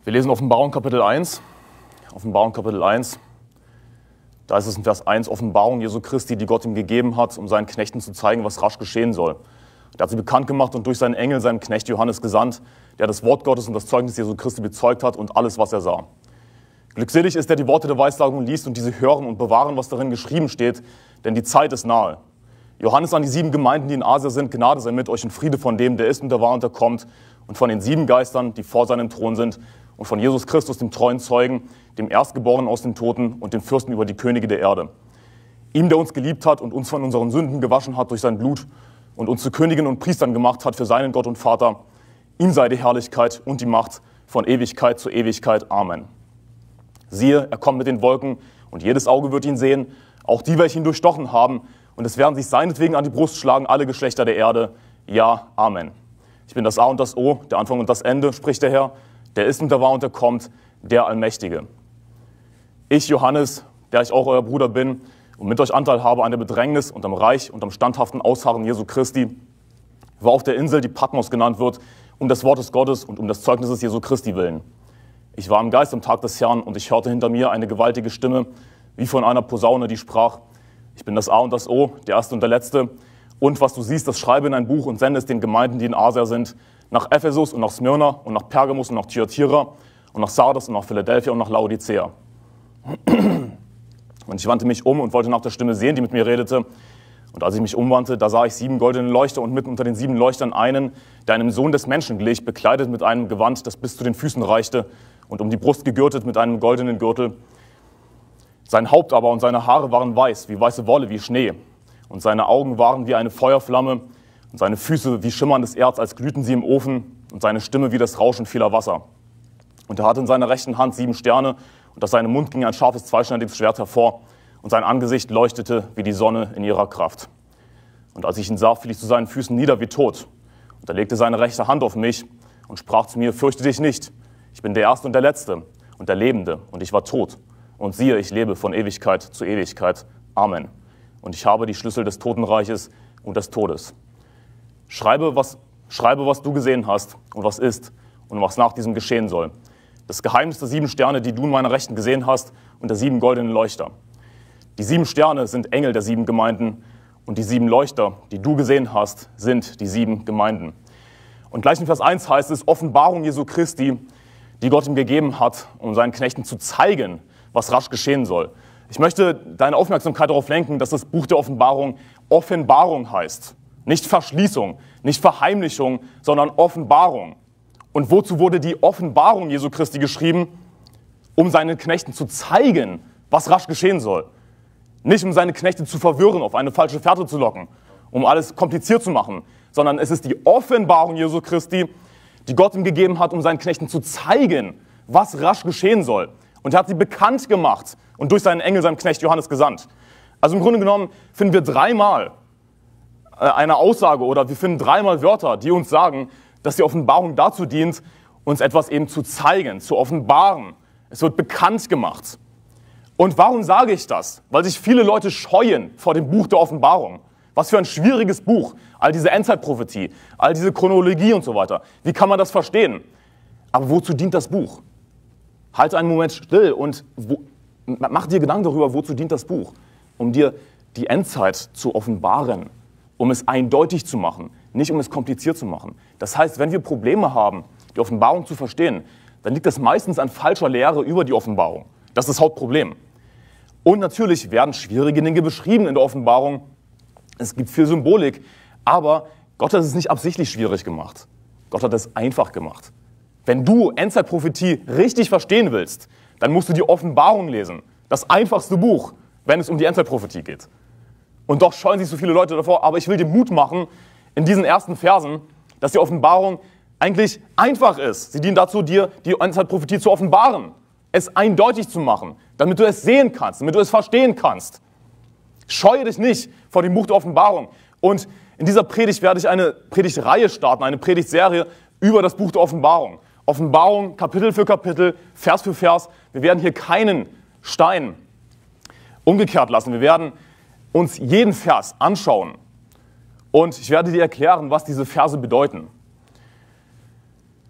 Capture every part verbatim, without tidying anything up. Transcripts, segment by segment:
Wir lesen Offenbarung Kapitel eins. Offenbarung Kapitel eins. Da ist es in Vers eins, Offenbarung Jesu Christi, die Gott ihm gegeben hat, um seinen Knechten zu zeigen, was rasch geschehen soll. Er hat sie bekannt gemacht und durch seinen Engel, seinen Knecht Johannes gesandt, der das Wort Gottes und das Zeugnis Jesu Christi bezeugt hat und alles, was er sah. Glückselig ist, der die Worte der Weissagung liest und diese hören und bewahren, was darin geschrieben steht, denn die Zeit ist nahe. Johannes an die sieben Gemeinden, die in Asia sind, Gnade sei mit euch und Friede von dem, der ist und der war und der kommt, und von den sieben Geistern, die vor seinem Thron sind, und von Jesus Christus, dem treuen Zeugen, dem Erstgeborenen aus den Toten und dem Fürsten über die Könige der Erde. Ihm, der uns geliebt hat und uns von unseren Sünden gewaschen hat durch sein Blut und uns zu Königen und Priestern gemacht hat für seinen Gott und Vater, ihm sei die Herrlichkeit und die Macht von Ewigkeit zu Ewigkeit. Amen. Siehe, er kommt mit den Wolken, und jedes Auge wird ihn sehen, auch die, welche ihn durchstochen haben, und es werden sich seinetwegen an die Brust schlagen, alle Geschlechter der Erde. Ja, Amen. Ich bin das A und das O, der Anfang und das Ende, spricht der Herr, der ist und der war und der kommt, der Allmächtige. Ich, Johannes, der ich auch euer Bruder bin und mit euch Anteil habe an der Bedrängnis und am Reich und am standhaften Ausharren Jesu Christi, war auf der Insel, die Patmos genannt wird, um des Wortes Gottes und um des Zeugnisses Jesu Christi willen. Ich war im Geist am Tag des Herrn, und ich hörte hinter mir eine gewaltige Stimme, wie von einer Posaune, die sprach: Ich bin das A und das O, der Erste und der Letzte. Und was du siehst, das schreibe in ein Buch und sende es den Gemeinden, die in Asia sind, nach Ephesus und nach Smyrna und nach Pergamus und nach Thyatira und nach Sardes und nach Philadelphia und nach Laodicea. Und ich wandte mich um und wollte nach der Stimme sehen, die mit mir redete. Und als ich mich umwandte, da sah ich sieben goldene Leuchter und mitten unter den sieben Leuchtern einen, der einem Sohn des Menschen glich, bekleidet mit einem Gewand, das bis zu den Füßen reichte und um die Brust gegürtet mit einem goldenen Gürtel. Sein Haupt aber und seine Haare waren weiß, wie weiße Wolle, wie Schnee. Und seine Augen waren wie eine Feuerflamme und seine Füße wie schimmerndes Erz, als glühten sie im Ofen, und seine Stimme wie das Rauschen vieler Wasser. Und er hatte in seiner rechten Hand sieben Sterne, und aus seinem Mund ging ein scharfes, zweischneidiges Schwert hervor, und sein Angesicht leuchtete wie die Sonne in ihrer Kraft. Und als ich ihn sah, fiel ich zu seinen Füßen nieder wie tot. Und er legte seine rechte Hand auf mich und sprach zu mir: Fürchte dich nicht, ich bin der Erste und der Letzte und der Lebende, und ich war tot. Und siehe, ich lebe von Ewigkeit zu Ewigkeit. Amen. Und ich habe die Schlüssel des Totenreiches und des Todes. Schreibe was, schreibe, was du gesehen hast und was ist und was nach diesem geschehen soll. Das Geheimnis der sieben Sterne, die du in meiner Rechten gesehen hast, und der sieben goldenen Leuchter. Die sieben Sterne sind Engel der sieben Gemeinden, und die sieben Leuchter, die du gesehen hast, sind die sieben Gemeinden. Und gleich in Vers eins heißt es: Offenbarung Jesu Christi, die Gott ihm gegeben hat, um seinen Knechten zu zeigen, was rasch geschehen soll. Ich möchte deine Aufmerksamkeit darauf lenken, dass das Buch der Offenbarung Offenbarung heißt. Nicht Verschließung, nicht Verheimlichung, sondern Offenbarung. Und wozu wurde die Offenbarung Jesu Christi geschrieben? Um seinen Knechten zu zeigen, was rasch geschehen soll. Nicht um seine Knechte zu verwirren, auf eine falsche Fährte zu locken, um alles kompliziert zu machen, sondern es ist die Offenbarung Jesu Christi, die Gott ihm gegeben hat, um seinen Knechten zu zeigen, was rasch geschehen soll. Und er hat sie bekannt gemacht und durch seinen Engel, seinem Knecht Johannes, gesandt. Also im Grunde genommen finden wir dreimal eine Aussage oder wir finden dreimal Wörter, die uns sagen, dass die Offenbarung dazu dient, uns etwas eben zu zeigen, zu offenbaren. Es wird bekannt gemacht. Und warum sage ich das? Weil sich viele Leute scheuen vor dem Buch der Offenbarung. Was für ein schwieriges Buch. All diese Endzeitprophetie, all diese Chronologie und so weiter. Wie kann man das verstehen? Aber wozu dient das Buch? Halte einen Moment still und wo, mach dir Gedanken darüber, wozu dient das Buch? Um dir die Endzeit zu offenbaren, um es eindeutig zu machen, nicht um es kompliziert zu machen. Das heißt, wenn wir Probleme haben, die Offenbarung zu verstehen, dann liegt das meistens an falscher Lehre über die Offenbarung. Das ist das Hauptproblem. Und natürlich werden schwierige Dinge beschrieben in der Offenbarung. Es gibt viel Symbolik, aber Gott hat es nicht absichtlich schwierig gemacht. Gott hat es einfach gemacht. Wenn du Endzeitprophetie richtig verstehen willst, dann musst du die Offenbarung lesen. Das einfachste Buch, wenn es um die Endzeitprophetie geht. Und doch scheuen sich so viele Leute davor, aber ich will dir Mut machen in diesen ersten Versen, dass die Offenbarung eigentlich einfach ist. Sie dient dazu, dir die Endzeitprophetie zu offenbaren, es eindeutig zu machen, damit du es sehen kannst, damit du es verstehen kannst. Scheue dich nicht vor dem Buch der Offenbarung. Und in dieser Predigt werde ich eine Predigtreihe starten, eine Predigtserie über das Buch der Offenbarung. Offenbarung, Kapitel für Kapitel, Vers für Vers. Wir werden hier keinen Stein umgekehrt lassen. Wir werden uns jeden Vers anschauen und ich werde dir erklären, was diese Verse bedeuten.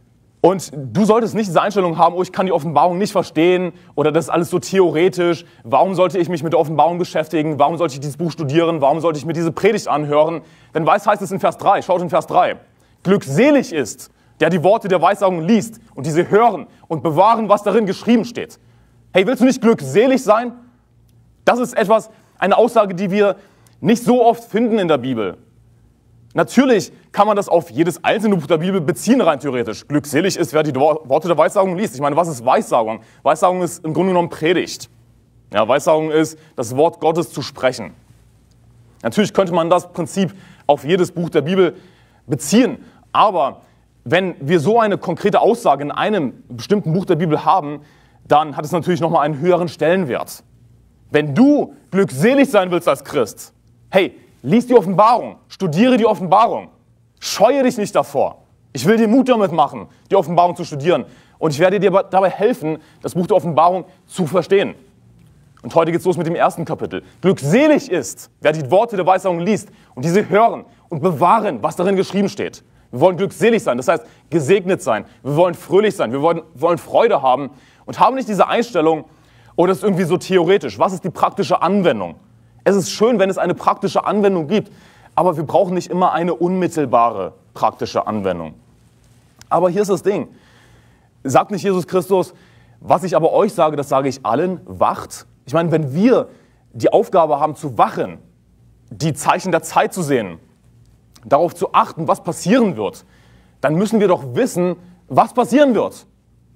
Und du solltest nicht diese Einstellung haben, oh, ich kann die Offenbarung nicht verstehen oder das ist alles so theoretisch. Warum sollte ich mich mit der Offenbarung beschäftigen? Warum sollte ich dieses Buch studieren? Warum sollte ich mir diese Predigt anhören? Denn was heißt es in Vers drei? Schaut in Vers drei. Glückselig ist, der die Worte der Weissagung liest und diese hören und bewahren, was darin geschrieben steht. Hey, willst du nicht glückselig sein? Das ist etwas, eine Aussage, die wir nicht so oft finden in der Bibel. Natürlich kann man das auf jedes einzelne Buch der Bibel beziehen, rein theoretisch. Glückselig ist, wer die Worte der Weissagung liest. Ich meine, was ist Weissagung? Weissagung ist im Grunde genommen Predigt. Ja, Weissagung ist, das Wort Gottes zu sprechen. Natürlich könnte man das Prinzip auf jedes Buch der Bibel beziehen, aber wenn wir so eine konkrete Aussage in einem bestimmten Buch der Bibel haben, dann hat es natürlich nochmal einen höheren Stellenwert. Wenn du glückselig sein willst als Christ, hey, lies die Offenbarung, studiere die Offenbarung, scheue dich nicht davor. Ich will dir Mut damit machen, die Offenbarung zu studieren. Und ich werde dir dabei helfen, das Buch der Offenbarung zu verstehen. Und heute geht es los mit dem ersten Kapitel. Glückselig ist, wer die Worte der Weissagung liest und diese hören und bewahren, was darin geschrieben steht. Wir wollen glückselig sein, das heißt gesegnet sein. Wir wollen fröhlich sein, wir wollen, wollen Freude haben und haben nicht diese Einstellung, oh, das ist irgendwie so theoretisch. Was ist die praktische Anwendung? Es ist schön, wenn es eine praktische Anwendung gibt, aber wir brauchen nicht immer eine unmittelbare praktische Anwendung. Aber hier ist das Ding. Sagt nicht Jesus Christus, was ich aber euch sage, das sage ich allen, wacht. Ich meine, wenn wir die Aufgabe haben zu wachen, die Zeichen der Zeit zu sehen, darauf zu achten, was passieren wird, dann müssen wir doch wissen, was passieren wird.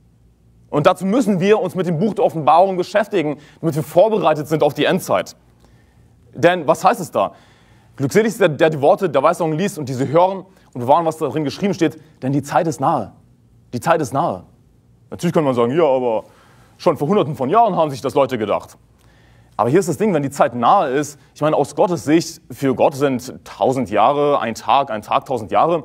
Und dazu müssen wir uns mit dem Buch der Offenbarung beschäftigen, damit wir vorbereitet sind auf die Endzeit. Denn was heißt es da? Glückselig ist der, der die Worte der Weissagung liest und diese hören und bewahren, was darin geschrieben steht, denn die Zeit ist nahe. Die Zeit ist nahe. Natürlich kann man sagen, ja, aber schon vor hunderten von Jahren haben sich das Leute gedacht. Aber hier ist das Ding, wenn die Zeit nahe ist, ich meine, aus Gottes Sicht, für Gott sind tausend Jahre, ein Tag, ein Tag, tausend Jahre.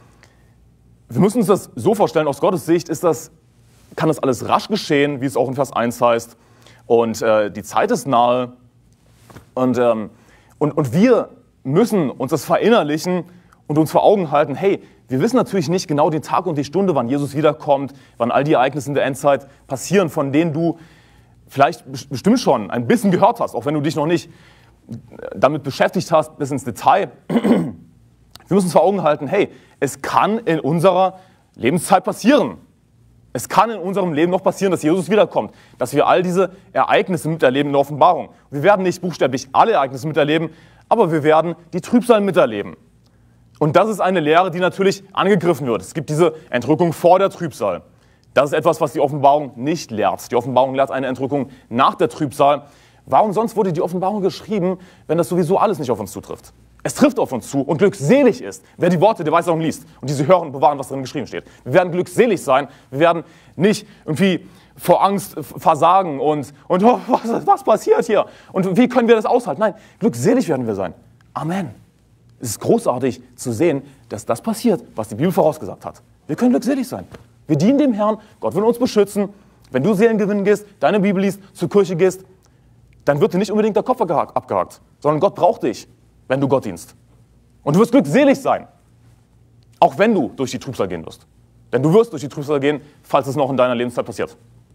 Wir müssen uns das so vorstellen, aus Gottes Sicht ist das, kann das alles rasch geschehen, wie es auch in Vers eins heißt. Und äh, die Zeit ist nahe. Und, ähm, und, und wir müssen uns das verinnerlichen und uns vor Augen halten, hey, wir wissen natürlich nicht genau den Tag und die Stunde, wann Jesus wiederkommt, wann all die Ereignisse in der Endzeit passieren, von denen du vielleicht bestimmt schon ein bisschen gehört hast, auch wenn du dich noch nicht damit beschäftigt hast, bis ins Detail. Wir müssen uns vor Augen halten, hey, es kann in unserer Lebenszeit passieren. Es kann in unserem Leben noch passieren, dass Jesus wiederkommt, dass wir all diese Ereignisse miterleben in der Offenbarung. Wir werden nicht buchstäblich alle Ereignisse miterleben, aber wir werden die Trübsal miterleben. Und das ist eine Lehre, die natürlich angegriffen wird. Es gibt diese Entrückung vor der Trübsal. Das ist etwas, was die Offenbarung nicht lehrt. Die Offenbarung lehrt eine Entrückung nach der Trübsal. Warum sonst wurde die Offenbarung geschrieben, wenn das sowieso alles nicht auf uns zutrifft? Es trifft auf uns zu und glückselig ist, wer die Worte der Weissagung liest und diese hören und bewahren, was darin geschrieben steht. Wir werden glückselig sein, wir werden nicht irgendwie vor Angst versagen und, und oh, was, was passiert hier? Und wie können wir das aushalten? Nein, glückselig werden wir sein. Amen. Es ist großartig zu sehen, dass das passiert, was die Bibel vorausgesagt hat. Wir können glückselig sein. Wir dienen dem Herrn, Gott will uns beschützen. Wenn du Seelen gewinnen gehst, deine Bibel liest, zur Kirche gehst, dann wird dir nicht unbedingt der Kopf abgehakt, sondern Gott braucht dich, wenn du Gott dienst. Und du wirst glückselig sein, auch wenn du durch die Trübsal gehen wirst. Denn du wirst durch die Trübsal gehen, falls es noch in deiner Lebenszeit passiert.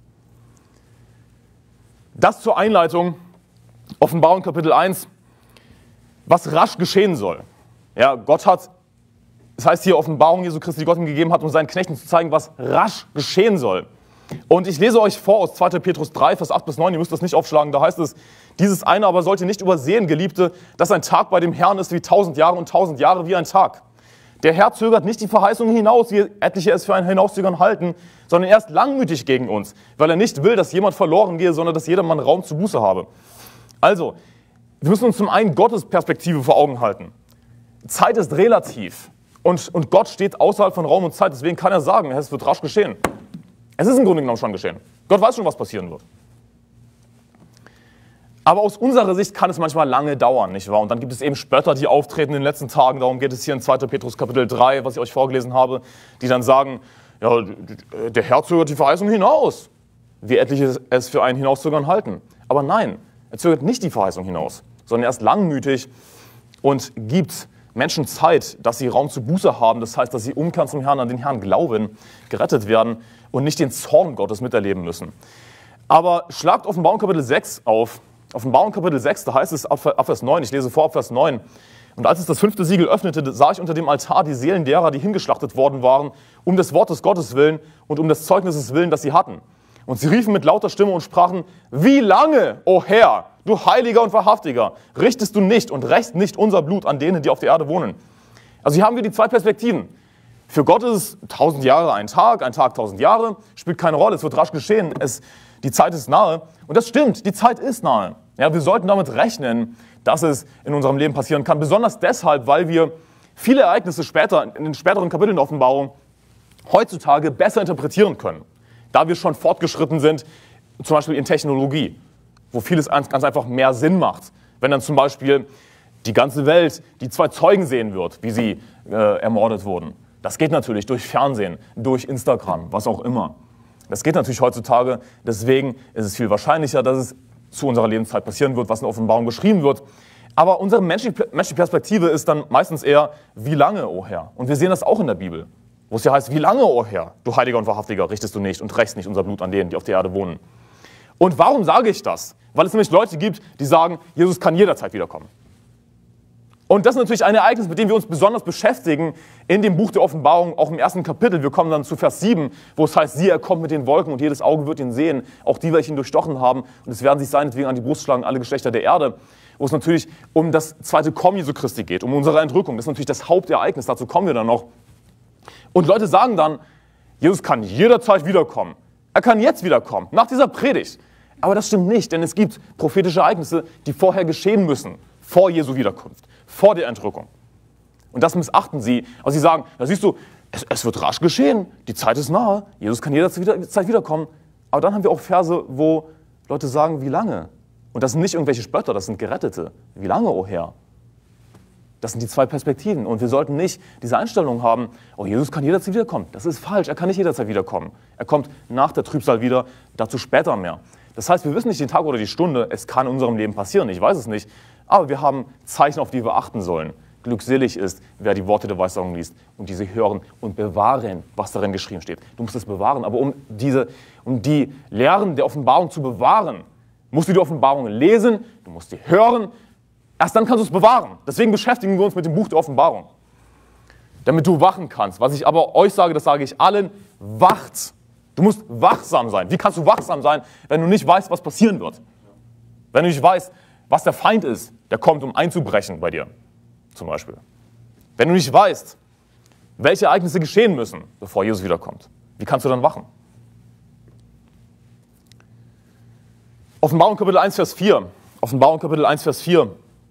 Das zur Einleitung, Offenbarung Kapitel eins, was rasch geschehen soll. Ja, Gott hat, das heißt hier Offenbarung Jesu Christi, die Gott ihm gegeben hat, um seinen Knechten zu zeigen, was rasch geschehen soll. Und ich lese euch vor aus zweiter Petrus drei, Vers acht bis neun, ihr müsst das nicht aufschlagen, da heißt es, dieses eine aber sollte nicht übersehen, Geliebte, dass ein Tag bei dem Herrn ist wie tausend Jahre und tausend Jahre wie ein Tag. Der Herr zögert nicht die Verheißung hinaus, wie etliche es für ein Hinauszögern halten, sondern er ist langmütig gegen uns, weil er nicht will, dass jemand verloren gehe, sondern dass jedermann Raum zu Buße habe. Also, wir müssen uns zum einen Gottes Perspektive vor Augen halten. Zeit ist relativ und, und Gott steht außerhalb von Raum und Zeit, deswegen kann er sagen, es wird rasch geschehen. Es ist im Grunde genommen schon geschehen. Gott weiß schon, was passieren wird. Aber aus unserer Sicht kann es manchmal lange dauern, nicht wahr? Und dann gibt es eben Spötter, die auftreten in den letzten Tagen. Darum geht es hier in zweiter Petrus Kapitel drei, was ich euch vorgelesen habe, die dann sagen, ja, der Herr zögert die Verheißung hinaus, wie etliche es für ein Hinauszögern halten. Aber nein, er zögert nicht die Verheißung hinaus, sondern er ist langmütig und gibt Menschen Zeit, dass sie Raum zur Buße haben. Das heißt, dass sie umkehren zum Herrn, an den Herrn glauben, gerettet werden und nicht den Zorn Gottes miterleben müssen. Aber schlagt Offenbarung Kapitel sechs auf. Offenbarung Kapitel sechs, da heißt es ab Vers neun, ich lese vor ab Vers neun. Und als es das fünfte Siegel öffnete, sah ich unter dem Altar die Seelen derer, die hingeschlachtet worden waren, um des Wortes Gottes willen und um des Zeugnisses willen, das sie hatten. Und sie riefen mit lauter Stimme und sprachen: Wie lange, o Herr, du Heiliger und Wahrhaftiger, richtest du nicht und rächst nicht unser Blut an denen, die auf der Erde wohnen? Also hier haben wir die zwei Perspektiven. Für Gott ist es tausend Jahre ein Tag, ein Tag tausend Jahre, spielt keine Rolle, es wird rasch geschehen, es, die Zeit ist nahe. Und das stimmt, die Zeit ist nahe. Ja, wir sollten damit rechnen, dass es in unserem Leben passieren kann, besonders deshalb, weil wir viele Ereignisse später, in den späteren Kapiteln der Offenbarung heutzutage besser interpretieren können, da wir schon fortgeschritten sind, zum Beispiel in Technologie, wo vieles ganz einfach mehr Sinn macht. Wenn dann zum Beispiel die ganze Welt die zwei Zeugen sehen wird, wie sie äh, ermordet wurden. Das geht natürlich durch Fernsehen, durch Instagram, was auch immer. Das geht natürlich heutzutage, deswegen ist es viel wahrscheinlicher, dass es zu unserer Lebenszeit passieren wird, was in der Offenbarung beschrieben wird. Aber unsere menschliche Perspektive ist dann meistens eher: Wie lange, o Herr? Und wir sehen das auch in der Bibel, wo es ja heißt: Wie lange, o Herr, du Heiliger und Wahrhaftiger, richtest du nicht und rächst nicht unser Blut an denen, die auf der Erde wohnen? Und warum sage ich das? Weil es nämlich Leute gibt, die sagen, Jesus kann jederzeit wiederkommen. Und das ist natürlich ein Ereignis, mit dem wir uns besonders beschäftigen in dem Buch der Offenbarung, auch im ersten Kapitel. Wir kommen dann zu Vers sieben, wo es heißt: Siehe, er kommt mit den Wolken und jedes Auge wird ihn sehen, auch die, welche ihn durchstochen haben. Und es werden sich seinetwegen an die Brust schlagen alle Geschlechter der Erde. Wo es natürlich um das zweite Kommen Jesu Christi geht, um unsere Entrückung. Das ist natürlich das Hauptereignis, dazu kommen wir dann noch. Und Leute sagen dann, Jesus kann jederzeit wiederkommen. Er kann jetzt wiederkommen, nach dieser Predigt. Aber das stimmt nicht, denn es gibt prophetische Ereignisse, die vorher geschehen müssen, vor Jesu Wiederkunft, vor der Entrückung. Und das missachten sie. Aber sie sagen, da siehst du, es, es wird rasch geschehen, die Zeit ist nahe, Jesus kann jederzeit wiederkommen. Aber dann haben wir auch Verse, wo Leute sagen: Wie lange? Und das sind nicht irgendwelche Spötter, das sind Gerettete. Wie lange, o Herr? Das sind die zwei Perspektiven. Und wir sollten nicht diese Einstellung haben: Oh, Jesus kann jederzeit wiederkommen. Das ist falsch, er kann nicht jederzeit wiederkommen. Er kommt nach der Trübsal wieder, dazu später mehr. Das heißt, wir wissen nicht den Tag oder die Stunde, es kann in unserem Leben passieren, ich weiß es nicht. Aber wir haben Zeichen, auf die wir achten sollen. Glückselig ist, wer die Worte der Weissagung liest und diese hören und bewahren, was darin geschrieben steht. Du musst es bewahren, aber um, diese, um die Lehren der Offenbarung zu bewahren, musst du die Offenbarung lesen, du musst sie hören, erst dann kannst du es bewahren. Deswegen beschäftigen wir uns mit dem Buch der Offenbarung, damit du wachen kannst. Was ich aber euch sage, das sage ich allen: Wacht! Du musst wachsam sein. Wie kannst du wachsam sein, wenn du nicht weißt, was passieren wird? Wenn du nicht weißt, was der Feind ist, der kommt, um einzubrechen bei dir, zum Beispiel. Wenn du nicht weißt, welche Ereignisse geschehen müssen, bevor Jesus wiederkommt, wie kannst du dann wachen? Offenbarung Kapitel eins, Vers vier. Offenbarung Kapitel eins, Vers vier.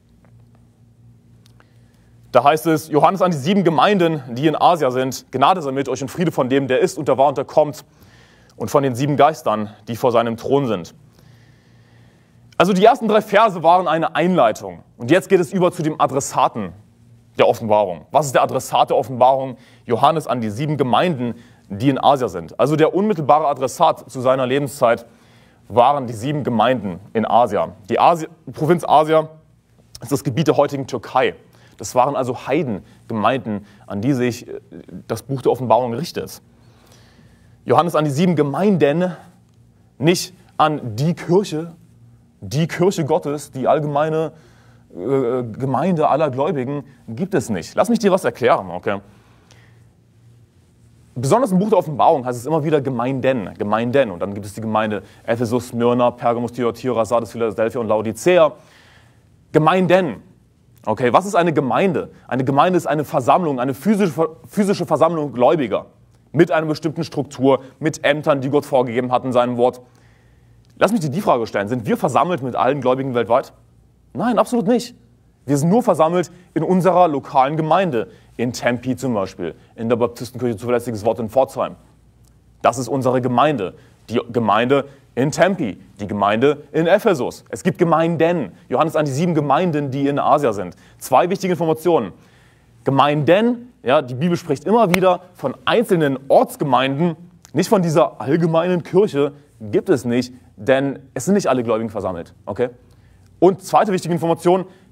Da heißt es: Johannes an die sieben Gemeinden, die in Asia sind, Gnade sei mit euch und Friede von dem, der ist und der war und der kommt, und von den sieben Geistern, die vor seinem Thron sind. Also die ersten drei Verse waren eine Einleitung. Und jetzt geht es über zu dem Adressaten der Offenbarung. Was ist der Adressat der Offenbarung? Johannes an die sieben Gemeinden, die in Asia sind. Also der unmittelbare Adressat zu seiner Lebenszeit waren die sieben Gemeinden in Asia. Die Asi- Provinz Asia ist das Gebiet der heutigen Türkei. Das waren also Heidengemeinden, an die sich das Buch der Offenbarung richtet. Johannes an die sieben Gemeinden, nicht an die Kirche, die Kirche Gottes, die allgemeine äh, Gemeinde aller Gläubigen, gibt es nicht. Lass mich dir was erklären, okay? Besonders im Buch der Offenbarung heißt es immer wieder Gemeinden, Gemeinden. Und dann gibt es die Gemeinde Ephesus, Smyrna, Pergamus, Thyatira, Sardes, Philadelphia und Laodicea. Gemeinden. Okay, was ist eine Gemeinde? Eine Gemeinde ist eine Versammlung, eine physische, physische Versammlung Gläubiger. Mit einer bestimmten Struktur, mit Ämtern, die Gott vorgegeben hat in seinem Wort. Lass mich dir die Frage stellen: Sind wir versammelt mit allen Gläubigen weltweit? Nein, absolut nicht. Wir sind nur versammelt in unserer lokalen Gemeinde. In Tempi zum Beispiel, in der Baptistenkirche Zuverlässiges Wort in Pforzheim. Das ist unsere Gemeinde. Die Gemeinde in Tempi, die Gemeinde in Ephesus. Es gibt Gemeinden. Johannes an die sieben Gemeinden, die in Asia sind. Zwei wichtige Informationen. Gemeinden, ja, die Bibel spricht immer wieder von einzelnen Ortsgemeinden, nicht von dieser allgemeinen Kirche, gibt es nicht, denn es sind nicht alle Gläubigen versammelt. Okay? Und zweite wichtige Information: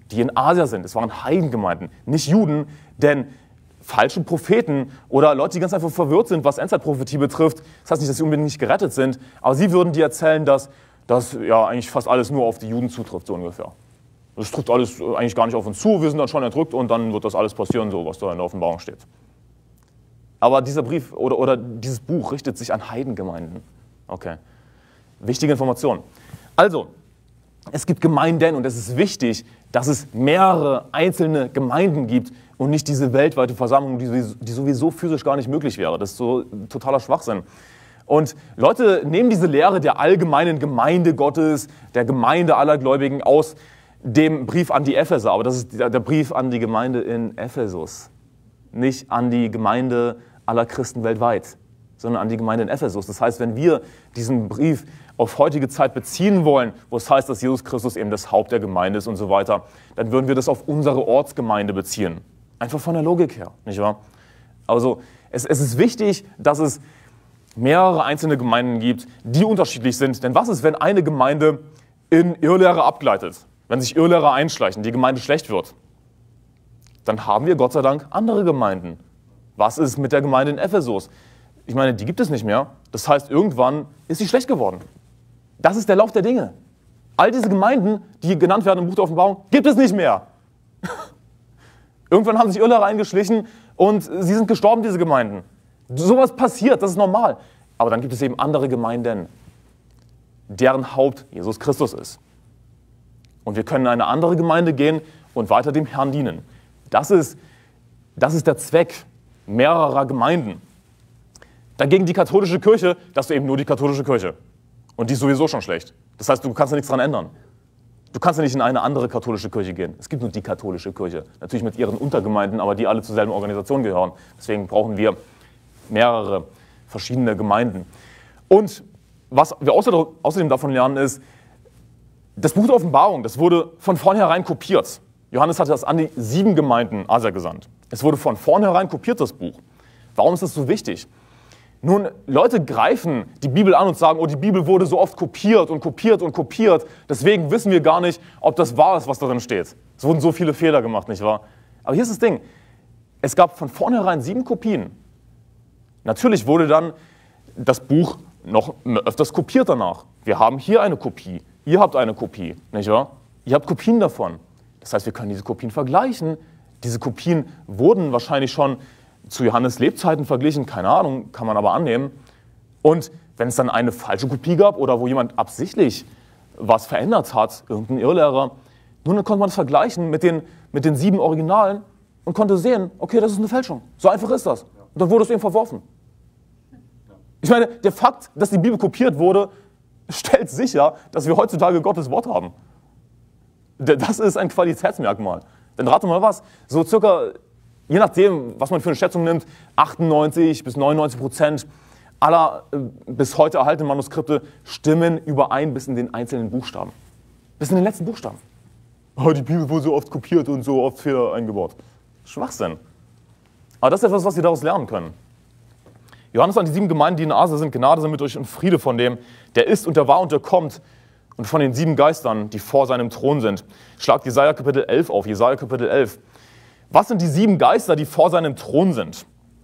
die in Asia sind. Es waren Heidengemeinden, nicht Juden, denn falsche Propheten oder Leute, die ganz einfach verwirrt sind, was Endzeitprophetie betrifft, das heißt nicht, dass sie unbedingt nicht gerettet sind, aber sie würden dir erzählen, dass das ja eigentlich fast alles nur auf die Juden zutrifft, so ungefähr. Das trifft alles eigentlich gar nicht auf uns zu, wir sind dann schon entrückt und dann wird das alles passieren, so was da in der Offenbarung steht. Aber dieser Brief oder, oder dieses Buch richtet sich an Heidengemeinden. Okay. Wichtige Information. Also, es gibt Gemeinden und es ist wichtig, dass es mehrere einzelne Gemeinden gibt und nicht diese weltweite Versammlung, die sowieso physisch gar nicht möglich wäre. Das ist so totaler Schwachsinn. Und Leute nehmen diese Lehre der allgemeinen Gemeinde Gottes, der Gemeinde aller Gläubigen aus dem Brief an die Epheser. Aber das ist der Brief an die Gemeinde in Ephesus. Nicht an die Gemeinde aller Christen weltweit, sondern an die Gemeinde in Ephesus. Das heißt, wenn wir diesen Brief auf heutige Zeit beziehen wollen, wo es heißt, dass Jesus Christus eben das Haupt der Gemeinde ist und so weiter, dann würden wir das auf unsere Ortsgemeinde beziehen. Einfach von der Logik her, nicht wahr? Also es, es ist wichtig, dass es mehrere einzelne Gemeinden gibt, die unterschiedlich sind. Denn was ist, wenn eine Gemeinde in Irrlehre abgleitet? Wenn sich Irrlehrer einschleichen, die Gemeinde schlecht wird? Dann haben wir Gott sei Dank andere Gemeinden. Was ist mit der Gemeinde in Ephesus? Ich meine, die gibt es nicht mehr. Das heißt, irgendwann ist sie schlecht geworden. Das ist der Lauf der Dinge. All diese Gemeinden, die genannt werden im Buch der Offenbarung, gibt es nicht mehr. Irgendwann haben sich Irrlehrer eingeschlichen und sie sind gestorben, diese Gemeinden. Sowas passiert, das ist normal. Aber dann gibt es eben andere Gemeinden, deren Haupt Jesus Christus ist. Und wir können in eine andere Gemeinde gehen und weiter dem Herrn dienen. Das ist, das ist der Zweck mehrerer Gemeinden. Dagegen die katholische Kirche, das ist eben nur die katholische Kirche. Und die ist sowieso schon schlecht. Das heißt, du kannst ja nichts daran ändern. Du kannst ja nicht in eine andere katholische Kirche gehen. Es gibt nur die katholische Kirche. Natürlich mit ihren Untergemeinden, aber die alle zur selben Organisation gehören. Deswegen brauchen wir mehrere verschiedene Gemeinden. Und was wir außerdem davon lernen ist, das Buch der Offenbarung, das wurde von vornherein kopiert. Johannes hatte das an die sieben Gemeinden in Asia gesandt. Es wurde von vornherein kopiert, das Buch. Warum ist das so wichtig? Nun, Leute greifen die Bibel an und sagen, oh, die Bibel wurde so oft kopiert und kopiert und kopiert, deswegen wissen wir gar nicht, ob das wahr ist, was darin steht. Es wurden so viele Fehler gemacht, nicht wahr? Aber hier ist das Ding, es gab von vornherein sieben Kopien. Natürlich wurde dann das Buch noch öfters kopiert danach. Wir haben hier eine Kopie, ihr habt eine Kopie, nicht wahr? Ihr habt Kopien davon. Das heißt, wir können diese Kopien vergleichen. Diese Kopien wurden wahrscheinlich schon zu Johannes Lebzeiten verglichen, keine Ahnung, kann man aber annehmen. Und wenn es dann eine falsche Kopie gab oder wo jemand absichtlich was verändert hat, irgendein Irrlehrer, nun dann konnte man es vergleichen mit den, mit den sieben Originalen und konnte sehen, okay, das ist eine Fälschung. So einfach ist das. Und dann wurde es eben verworfen. Ich meine, der Fakt, dass die Bibel kopiert wurde, stellt sicher, dass wir heutzutage Gottes Wort haben. Das ist ein Qualitätsmerkmal. Denn rate mal was, so circa, je nachdem, was man für eine Schätzung nimmt, achtundneunzig bis neunundneunzig Prozent aller äh, bis heute erhaltenen Manuskripte stimmen überein bis in den einzelnen Buchstaben. Bis in den letzten Buchstaben. Oh, die Bibel wurde so oft kopiert und so oft Fehler eingebaut. Schwachsinn. Aber das ist etwas, was wir daraus lernen können. Johannes an die sieben Gemeinden, die in Asia sind, Gnade sei mit euch und Friede von dem, der ist und der war und der kommt, und von den sieben Geistern, die vor seinem Thron sind. Schlagt Jesaja Kapitel elf auf, Jesaja Kapitel elf. Was sind die sieben Geister, die vor seinem Thron sind?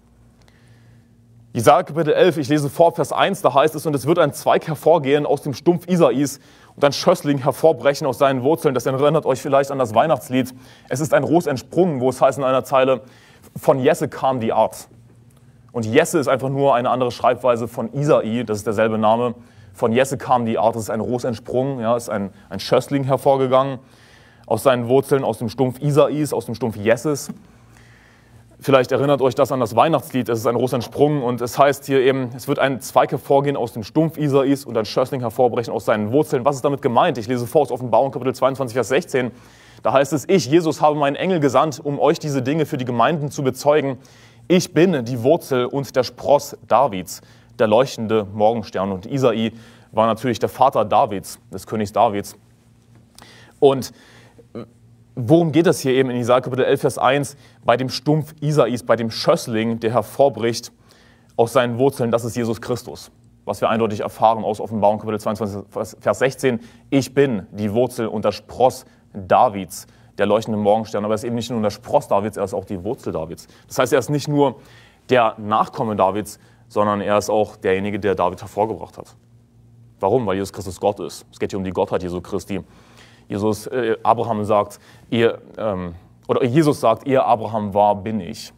Jesaja Kapitel elf, ich lese vor, Vers eins, da heißt es, und es wird ein Zweig hervorgehen aus dem Stumpf Isais und ein Schössling hervorbrechen aus seinen Wurzeln. Das erinnert euch vielleicht an das Weihnachtslied. Es ist ein Ros entsprungen, wo es heißt in einer Zeile, von Jesse kam die Art. Und Jesse ist einfach nur eine andere Schreibweise von Isai, das ist derselbe Name. Von Jesse kam die Art, es ist ein Ros entsprungen, ja, ist ein, ein Schössling hervorgegangen aus seinen Wurzeln, aus dem Stumpf Isais, aus dem Stumpf Jesses. Vielleicht erinnert euch das an das Weihnachtslied, es ist ein Ros entsprungen und es heißt hier eben, es wird ein Zweig hervorgehen aus dem Stumpf Isais und ein Schössling hervorbrechen aus seinen Wurzeln. Was ist damit gemeint? Ich lese vor aus Offenbarung Kapitel zweiundzwanzig, Vers sechzehn. Da heißt es, ich, Jesus, habe meinen Engel gesandt, um euch diese Dinge für die Gemeinden zu bezeugen. Ich bin die Wurzel und der Spross Davids, der leuchtende Morgenstern. Und Isai war natürlich der Vater Davids, des Königs Davids. Und worum geht es hier eben in Jesaja Kapitel elf, Vers eins? Bei dem Stumpf Isais, bei dem Schössling, der hervorbricht aus seinen Wurzeln, das ist Jesus Christus. Was wir eindeutig erfahren aus Offenbarung Kapitel zweiundzwanzig, Vers sechzehn. Ich bin die Wurzel und der Spross Davids, der leuchtende Morgenstern. Aber er ist eben nicht nur der Spross Davids, er ist auch die Wurzel Davids. Das heißt, er ist nicht nur der Nachkomme Davids, sondern er ist auch derjenige, der David hervorgebracht hat. Warum? Weil Jesus Christus Gott ist. Es geht hier um die Gottheit Jesu Christi. Jesus, äh, Abraham sagt, ihr, ähm, oder Jesus sagt, ihr Abraham war, bin ich.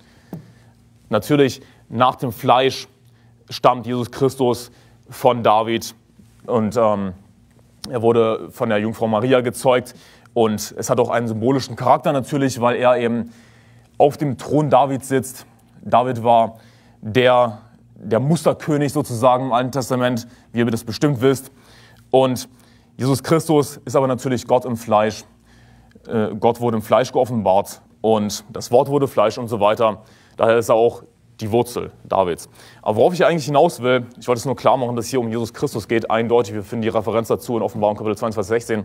Natürlich, nach dem Fleisch stammt Jesus Christus von David und ähm, er wurde von der Jungfrau Maria gezeugt und es hat auch einen symbolischen Charakter natürlich, weil er eben auf dem Thron Davids sitzt. David war der, der Musterkönig sozusagen im Alten Testament, wie ihr das bestimmt wisst. Und Jesus Christus ist aber natürlich Gott im Fleisch. Äh, Gott wurde im Fleisch geoffenbart und das Wort wurde Fleisch und so weiter. Daher ist er auch die Wurzel Davids. Aber worauf ich eigentlich hinaus will, ich wollte es nur klar machen, dass es hier um Jesus Christus geht, eindeutig. Wir finden die Referenz dazu in Offenbarung Kapitel zweiundzwanzig, Vers sechzehn.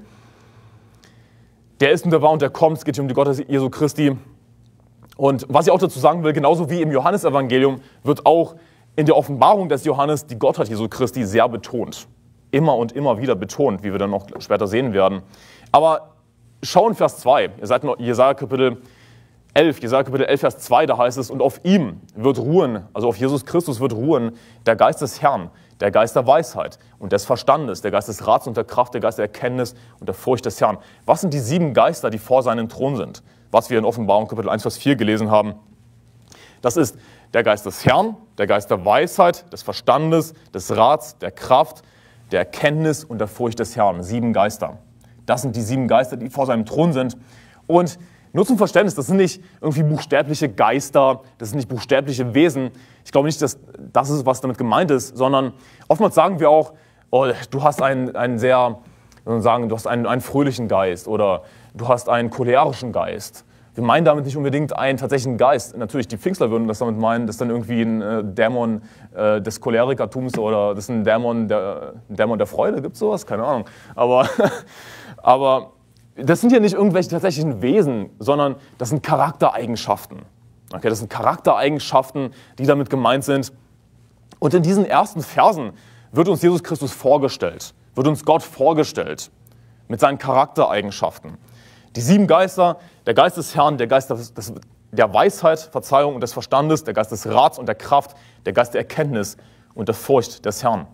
Der ist und der war und der kommt. Es geht hier um die Gottheit Jesu Christi. Und was ich auch dazu sagen will, genauso wie im Johannesevangelium wird auch in der Offenbarung des Johannes die Gottheit Jesu Christi sehr betont. Immer und immer wieder betont, wie wir dann noch später sehen werden. Aber schau in Vers zwei, ihr seid in Jesaja Kapitel elf, Jesaja Kapitel elf, Vers zwei, da heißt es, und auf ihm wird ruhen, also auf Jesus Christus wird ruhen, der Geist des Herrn, der Geist der Weisheit und des Verstandes, der Geist des Rats und der Kraft, der Geist der Erkenntnis und der Furcht des Herrn. Was sind die sieben Geister, die vor seinem Thron sind? Was wir in Offenbarung Kapitel eins, Vers vier gelesen haben. Das ist der Geist des Herrn, der Geist der Weisheit, des Verstandes, des Rats, der Kraft, der Erkenntnis und der Furcht des Herrn. Sieben Geister. Das sind die sieben Geister, die vor seinem Thron sind. Und nur zum Verständnis, das sind nicht irgendwie buchstäbliche Geister, das sind nicht buchstäbliche Wesen. Ich glaube nicht, dass das ist, was damit gemeint ist, sondern oftmals sagen wir auch, oh, du hast einen, einen sehr, sagen, du hast einen, einen fröhlichen Geist oder du hast einen cholerischen Geist. Wir meinen damit nicht unbedingt einen tatsächlichen Geist. Natürlich, die Pfingstler würden das damit meinen, das ist dann irgendwie ein äh, Dämon äh, des Cholerikertums oder das ist ein Dämon der, ein Dämon der Freude, gibt es sowas? Keine Ahnung. Aber, aber das sind ja nicht irgendwelche tatsächlichen Wesen, sondern das sind Charaktereigenschaften. Okay, das sind Charaktereigenschaften, die damit gemeint sind. Und in diesen ersten Versen wird uns Jesus Christus vorgestellt, wird uns Gott vorgestellt mit seinen Charaktereigenschaften. Die sieben Geister, der Geist des Herrn, der Geist des, des, der Weisheit, Verzeihung und des Verstandes, der Geist des Rats und der Kraft, der Geist der Erkenntnis und der Furcht des Herrn.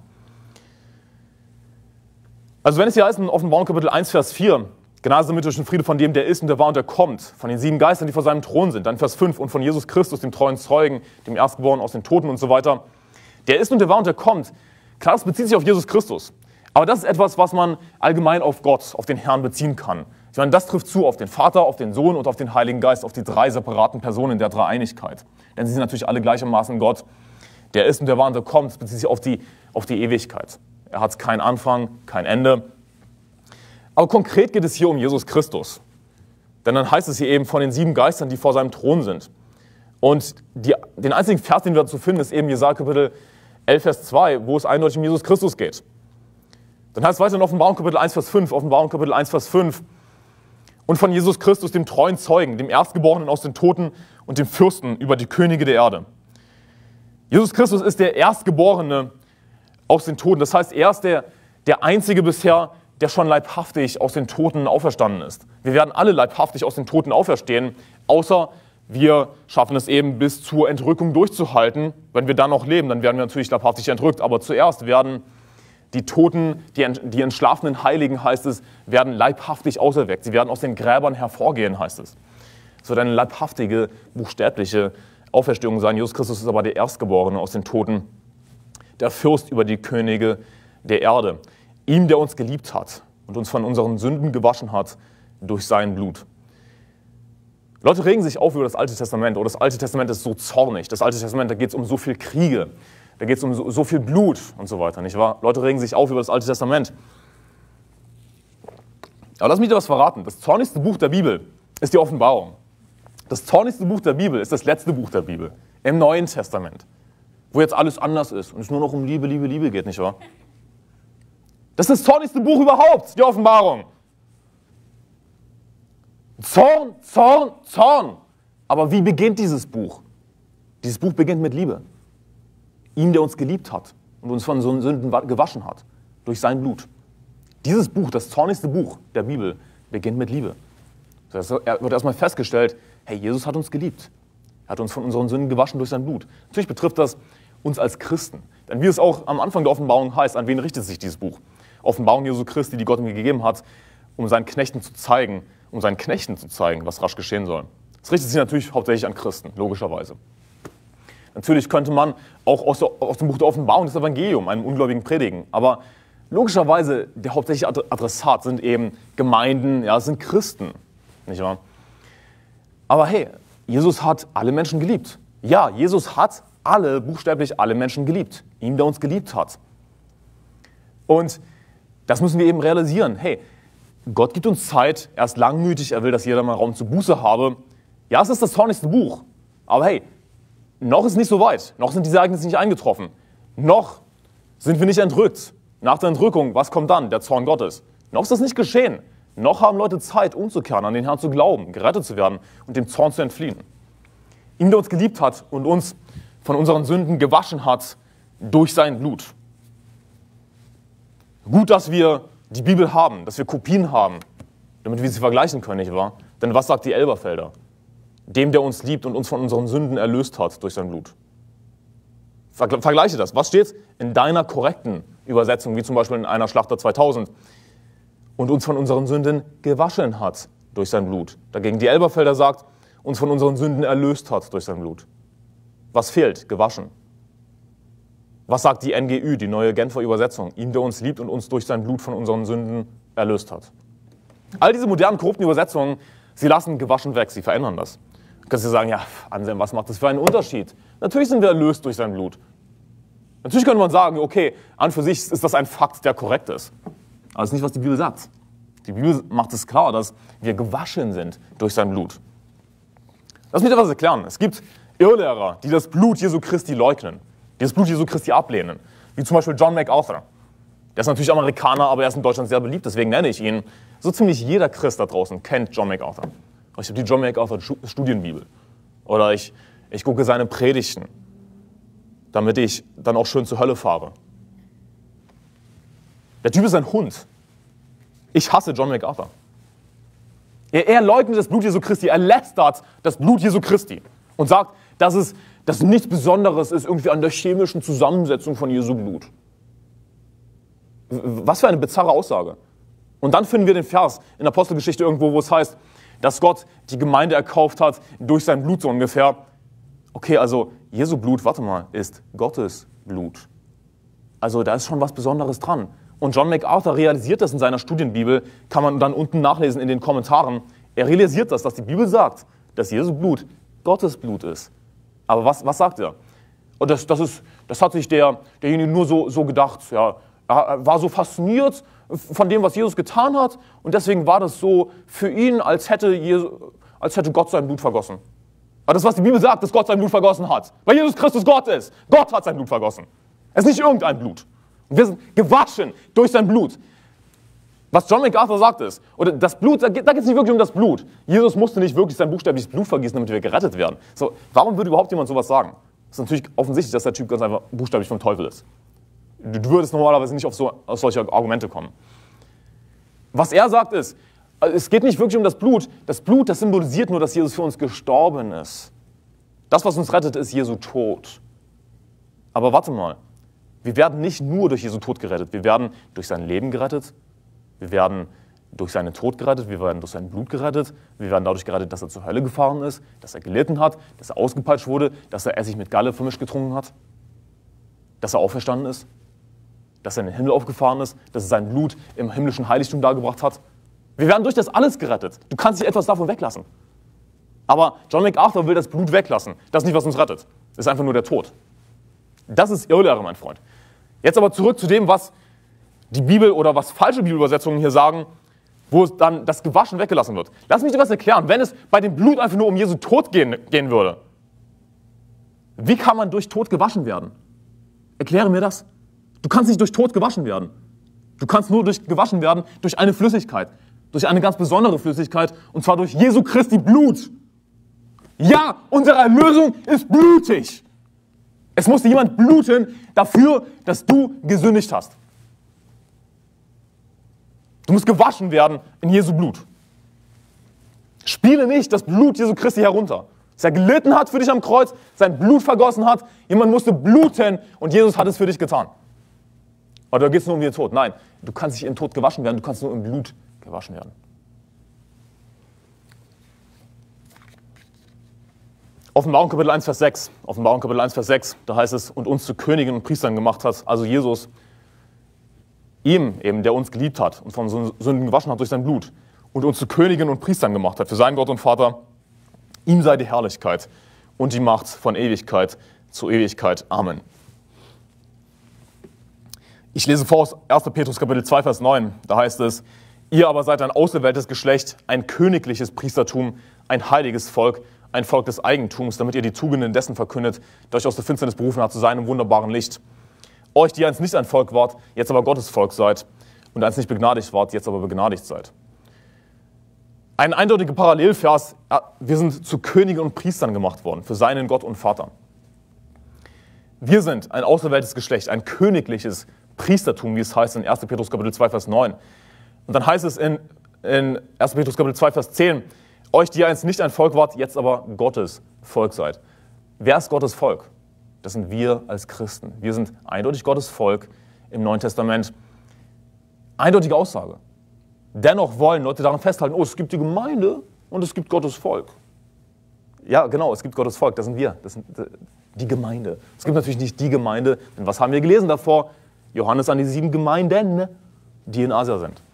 Also wenn es hier heißt in Offenbarung Kapitel eins, Vers vier, Gnade sei mit euch und Friede von dem, der ist und der war und der kommt, von den sieben Geistern, die vor seinem Thron sind, dann Vers fünf, und von Jesus Christus, dem treuen Zeugen, dem Erstgeborenen aus den Toten und so weiter. Der ist und der war und der kommt. Klar, das bezieht sich auf Jesus Christus. Aber das ist etwas, was man allgemein auf Gott, auf den Herrn beziehen kann. Ich meine, das trifft zu auf den Vater, auf den Sohn und auf den Heiligen Geist, auf die drei separaten Personen der Dreieinigkeit. Denn sie sind natürlich alle gleichermaßen Gott. Der ist und der war und der kommt, bezieht sich auf die, auf die Ewigkeit. Er hat keinen Anfang, kein Ende. Aber konkret geht es hier um Jesus Christus. Denn dann heißt es hier eben von den sieben Geistern, die vor seinem Thron sind. Und die, den einzigen Vers, den wir dazu finden, ist eben Jesaja Kapitel elf, Vers zwei, wo es eindeutig um Jesus Christus geht. Dann heißt es weiter in Offenbarung Kapitel eins, Vers fünf, Offenbarung Kapitel eins, Vers fünf, und von Jesus Christus, dem treuen Zeugen, dem Erstgeborenen aus den Toten und dem Fürsten über die Könige der Erde. Jesus Christus ist der Erstgeborene aus den Toten. Das heißt, er ist der, der Einzige bisher, der schon leibhaftig aus den Toten auferstanden ist. Wir werden alle leibhaftig aus den Toten auferstehen, außer wir schaffen es eben bis zur Entrückung durchzuhalten. Wenn wir dann noch leben, dann werden wir natürlich leibhaftig entrückt. Aber zuerst werden die Toten, die, die entschlafenen Heiligen, heißt es, werden leibhaftig auferweckt. Sie werden aus den Gräbern hervorgehen, heißt es. Es wird eine leibhaftige, buchstäbliche Auferstehung sein. Jesus Christus ist aber der Erstgeborene aus den Toten, der Fürst über die Könige der Erde. Ihm, der uns geliebt hat und uns von unseren Sünden gewaschen hat durch sein Blut. Leute regen sich auf über das Alte Testament. Oh, das Alte Testament ist so zornig. Das Alte Testament, da geht es um so viel Kriege. Da geht es um so, so viel Blut und so weiter, nicht wahr? Leute regen sich auf über das Alte Testament. Aber lass mich dir was verraten. Das zornigste Buch der Bibel ist die Offenbarung. Das zornigste Buch der Bibel ist das letzte Buch der Bibel, im Neuen Testament, wo jetzt alles anders ist und es nur noch um Liebe, Liebe, Liebe geht, nicht wahr? Das ist das zornigste Buch überhaupt, die Offenbarung. Zorn, Zorn, Zorn. Aber wie beginnt dieses Buch? Dieses Buch beginnt mit Liebe. Ihm, der uns geliebt hat und uns von so Sünden gewaschen hat, durch sein Blut. Dieses Buch, das zornigste Buch der Bibel, beginnt mit Liebe. Das wird erstmal festgestellt, hey, Jesus hat uns geliebt. Er hat uns von unseren Sünden gewaschen durch sein Blut. Natürlich betrifft das uns als Christen. Denn wie es auch am Anfang der Offenbarung heißt, an wen richtet sich dieses Buch? Offenbarung Jesu Christi, die Gott ihm gegeben hat, um seinen Knechten zu zeigen, um seinen Knechten zu zeigen, was rasch geschehen soll. Es richtet sich natürlich hauptsächlich an Christen, logischerweise. Natürlich könnte man auch aus, der, aus dem Buch der Offenbarung das Evangelium einem Ungläubigen predigen. Aber logischerweise, der hauptsächliche Adressat sind eben Gemeinden, ja, es sind Christen. Nicht wahr? Aber hey, Jesus hat alle Menschen geliebt. Ja, Jesus hat alle, buchstäblich alle Menschen geliebt. Ihm, der uns geliebt hat. Und das müssen wir eben realisieren. Hey, Gott gibt uns Zeit, er ist langmütig, er will, dass jeder mal Raum zur Buße habe. Ja, es ist das zornigste Buch. Aber hey, noch ist nicht so weit. Noch sind diese Ereignisse nicht eingetroffen. Noch sind wir nicht entrückt. Nach der Entrückung, was kommt dann? Der Zorn Gottes. Noch ist das nicht geschehen. Noch haben Leute Zeit, umzukehren, an den Herrn zu glauben, gerettet zu werden und dem Zorn zu entfliehen. Ihm, der uns geliebt hat und uns von unseren Sünden gewaschen hat durch sein Blut. Gut, dass wir die Bibel haben, dass wir Kopien haben, damit wir sie vergleichen können, nicht wahr? Denn was sagt die Elberfelder? Dem, der uns liebt und uns von unseren Sünden erlöst hat durch sein Blut. Vergleiche das. Was steht in deiner korrekten Übersetzung, wie zum Beispiel in einer Schlachter zweitausend? Und uns von unseren Sünden gewaschen hat durch sein Blut. Dagegen die Elberfelder sagt, uns von unseren Sünden erlöst hat durch sein Blut. Was fehlt? Gewaschen. Was sagt die N G Ü, die neue Genfer Übersetzung? Ihm, der uns liebt und uns durch sein Blut von unseren Sünden erlöst hat. All diese modernen, korrupten Übersetzungen, sie lassen gewaschen weg, sie verändern das. Du kannst dir sagen, ja, Anselm, was macht das für einen Unterschied? Natürlich sind wir erlöst durch sein Blut. Natürlich könnte man sagen, okay, an für sich ist das ein Fakt, der korrekt ist. Aber das ist nicht, was die Bibel sagt. Die Bibel macht es klar, dass wir gewaschen sind durch sein Blut. Lass mich etwas erklären. Es gibt Irrlehrer, die das Blut Jesu Christi leugnen, die das Blut Jesu Christi ablehnen. Wie zum Beispiel John MacArthur. Der ist natürlich Amerikaner, aber er ist in Deutschland sehr beliebt, deswegen nenne ich ihn. So ziemlich jeder Christ da draußen kennt John MacArthur. Ich habe die John MacArthur Studienbibel. Oder ich, ich gucke seine Predigten, damit ich dann auch schön zur Hölle fahre. Der Typ ist ein Hund. Ich hasse John MacArthur. Er, er leugnet das Blut Jesu Christi, er lästert das Blut Jesu Christi und sagt, dass es dass nichts Besonderes ist irgendwie an der chemischen Zusammensetzung von Jesu Blut. Was für eine bizarre Aussage. Und dann finden wir den Vers in der Apostelgeschichte irgendwo, wo es heißt, dass Gott die Gemeinde erkauft hat durch sein Blut so ungefähr. Okay, also Jesu Blut, warte mal, ist Gottes Blut. Also da ist schon was Besonderes dran. Und John MacArthur realisiert das in seiner Studienbibel, kann man dann unten nachlesen in den Kommentaren. Er realisiert das, dass die Bibel sagt, dass Jesu Blut Gottes Blut ist. Aber was, was sagt er? Und das, das, ist, das hat sich der, derjenige nur so, so gedacht. Ja, er war so fasziniert von dem, was Jesus getan hat. Und deswegen war das so für ihn, als hätte, Jesus, als hätte Gott sein Blut vergossen. Aber das, was die Bibel sagt, dass Gott sein Blut vergossen hat. Weil Jesus Christus Gott ist. Gott hat sein Blut vergossen. Es ist nicht irgendein Blut. Und wir sind gewaschen durch sein Blut. Was John MacArthur sagt ist, oder das Blut, da geht es nicht wirklich um das Blut. Jesus musste nicht wirklich sein buchstäbliches Blut vergießen, damit wir gerettet werden. So, warum würde überhaupt jemand sowas sagen? Es ist natürlich offensichtlich, dass der Typ ganz einfach buchstäblich vom Teufel ist. Du würdest normalerweise nicht auf, so, auf solche Argumente kommen. Was er sagt ist, es geht nicht wirklich um das Blut. Das Blut, das symbolisiert nur, dass Jesus für uns gestorben ist. Das, was uns rettet, ist Jesu Tod. Aber warte mal, wir werden nicht nur durch Jesu Tod gerettet, wir werden durch sein Leben gerettet, wir werden durch seinen Tod gerettet, wir werden durch sein Blut gerettet, wir werden dadurch gerettet, dass er zur Hölle gefahren ist, dass er gelitten hat, dass er ausgepeitscht wurde, dass er Essig mit Galle vermischt getrunken hat, dass er auferstanden ist, dass er in den Himmel aufgefahren ist, dass er sein Blut im himmlischen Heiligtum dargebracht hat. Wir werden durch das alles gerettet. Du kannst nicht etwas davon weglassen. Aber John MacArthur will das Blut weglassen. Das ist nicht, was uns rettet. Das ist einfach nur der Tod. Das ist Irrlehre, mein Freund. Jetzt aber zurück zu dem, was die Bibel oder was falsche Bibelübersetzungen hier sagen, wo es dann das Gewaschen weggelassen wird. Lass mich dir was erklären. Wenn es bei dem Blut einfach nur um Jesu Tod gehen, gehen würde, wie kann man durch Tod gewaschen werden? Erkläre mir das. Du kannst nicht durch Tod gewaschen werden. Du kannst nur durch gewaschen werden durch eine Flüssigkeit. Durch eine ganz besondere Flüssigkeit. Und zwar durch Jesu Christi Blut. Ja, unsere Erlösung ist blutig. Es musste jemand bluten dafür, dass du gesündigt hast. Du musst gewaschen werden in Jesu Blut. Spiele nicht das Blut Jesu Christi herunter. Dass er gelitten hat für dich am Kreuz, sein Blut vergossen hat. Jemand musste bluten und Jesus hat es für dich getan. Oder geht es nur um den Tod? Nein, du kannst nicht im Tod gewaschen werden, du kannst nur im Blut gewaschen werden. Offenbarung Kapitel eins, Vers sechs. Offenbarung Kapitel eins, Vers sechs. Da heißt es, und uns zu Königen und Priestern gemacht hat, also Jesus, ihm eben, der uns geliebt hat und von Sünden gewaschen hat durch sein Blut und uns zu Königen und Priestern gemacht hat, für seinen Gott und Vater. Ihm sei die Herrlichkeit und die Macht von Ewigkeit zu Ewigkeit. Amen. Ich lese vor aus erster Petrus Kapitel zwei, Vers neun. Da heißt es, ihr aber seid ein auserwähltes Geschlecht, ein königliches Priestertum, ein heiliges Volk, ein Volk des Eigentums, damit ihr die Tugenden dessen verkündet, der euch aus der Finsternis berufen hat zu seinem wunderbaren Licht. Euch, die einst nicht ein Volk wart, jetzt aber Gottes Volk seid, und einst nicht begnadigt wart, jetzt aber begnadigt seid. Ein eindeutiger Parallelvers, wir sind zu Königen und Priestern gemacht worden, für seinen Gott und Vater. Wir sind ein auserwähltes Geschlecht, ein königliches Priestertum, wie es heißt in erster Petrus Kapitel zwei, Vers neun. Und dann heißt es in, in erster Petrus Kapitel zwei, Vers zehn, euch, die einst nicht ein Volk wart, jetzt aber Gottes Volk seid. Wer ist Gottes Volk? Das sind wir als Christen. Wir sind eindeutig Gottes Volk im Neuen Testament. Eindeutige Aussage. Dennoch wollen Leute daran festhalten, oh, es gibt die Gemeinde und es gibt Gottes Volk. Ja, genau, es gibt Gottes Volk, das sind wir, das sind die Gemeinde. Es gibt natürlich nicht die Gemeinde, denn was haben wir gelesen davor? Johannes an die sieben Gemeinden, die in Asia sind.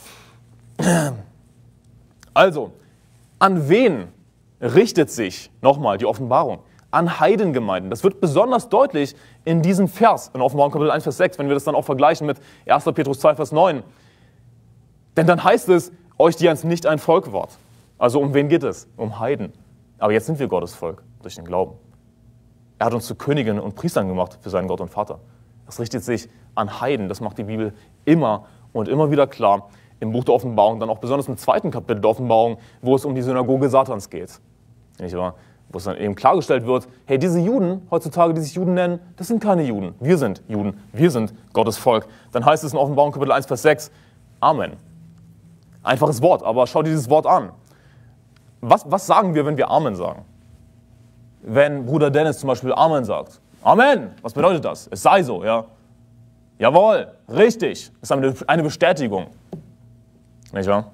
Also, an wen richtet sich, nochmal, die Offenbarung? An Heidengemeinden. Das wird besonders deutlich in diesem Vers, in Offenbarung Kapitel eins, Vers sechs, wenn wir das dann auch vergleichen mit erster Petrus zwei, Vers neun. Denn dann heißt es, euch, die einst nicht ein Volk wart. Also um wen geht es? Um Heiden. Aber jetzt sind wir Gottes Volk durch den Glauben. Er hat uns zu Königinnen und Priestern gemacht für seinen Gott und Vater. Das richtet sich an Heiden. Das macht die Bibel immer und immer wieder klar. Im Buch der Offenbarung, dann auch besonders im zweiten Kapitel der Offenbarung, wo es um die Synagoge Satans geht. Nicht wahr? Wo es dann eben klargestellt wird, hey, diese Juden heutzutage, die sich Juden nennen, das sind keine Juden. Wir sind Juden. Wir sind Gottes Volk. Dann heißt es in Offenbarung Kapitel eins, Vers sechs, Amen. Einfaches Wort, aber schau dir dieses Wort an. Was, was sagen wir, wenn wir Amen sagen? Wenn Bruder Dennis zum Beispiel Amen sagt. Amen! Was bedeutet das? Es sei so, ja? Jawohl, richtig. Das ist eine Bestätigung. Nicht wahr?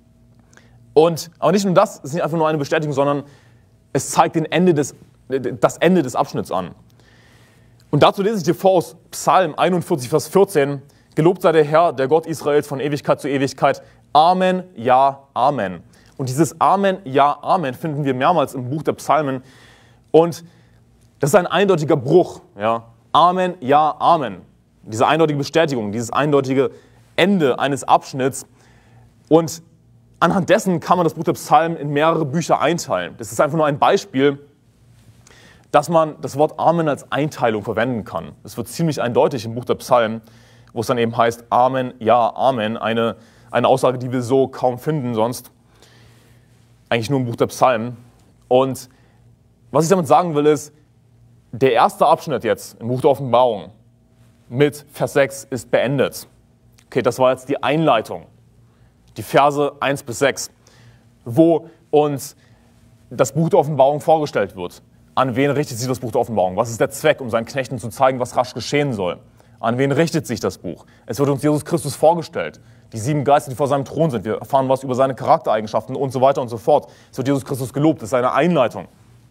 Und, aber nicht nur das, es ist nicht einfach nur eine Bestätigung, sondern es zeigt den Ende des, das Ende des Abschnitts an. Und dazu lese ich dir vor aus Psalm einundvierzig, Vers vierzehn. Gelobt sei der Herr, der Gott Israels von Ewigkeit zu Ewigkeit. Amen, ja, Amen. Und dieses Amen, ja, Amen finden wir mehrmals im Buch der Psalmen. Und das ist ein eindeutiger Bruch. Ja? Amen, ja, Amen. Diese eindeutige Bestätigung, dieses eindeutige Ende eines Abschnitts. Und anhand dessen kann man das Buch der Psalmen in mehrere Bücher einteilen. Das ist einfach nur ein Beispiel, dass man das Wort Amen als Einteilung verwenden kann. Es wird ziemlich eindeutig im Buch der Psalmen, wo es dann eben heißt Amen, ja, Amen. Eine, eine Aussage, die wir so kaum finden sonst. Eigentlich nur im Buch der Psalmen. Und was ich damit sagen will, ist, der erste Abschnitt jetzt im Buch der Offenbarung mit Vers sechs ist beendet. Okay, das war jetzt die Einleitung. Die Verse eins bis sechs, wo uns das Buch der Offenbarung vorgestellt wird. An wen richtet sich das Buch der Offenbarung? Was ist der Zweck, um seinen Knechten zu zeigen, was rasch geschehen soll? An wen richtet sich das Buch? Es wird uns Jesus Christus vorgestellt. Die sieben Geister, die vor seinem Thron sind. Wir erfahren was über seine Charaktereigenschaften und so weiter und so fort. Es wird Jesus Christus gelobt. Das ist eine Einleitung.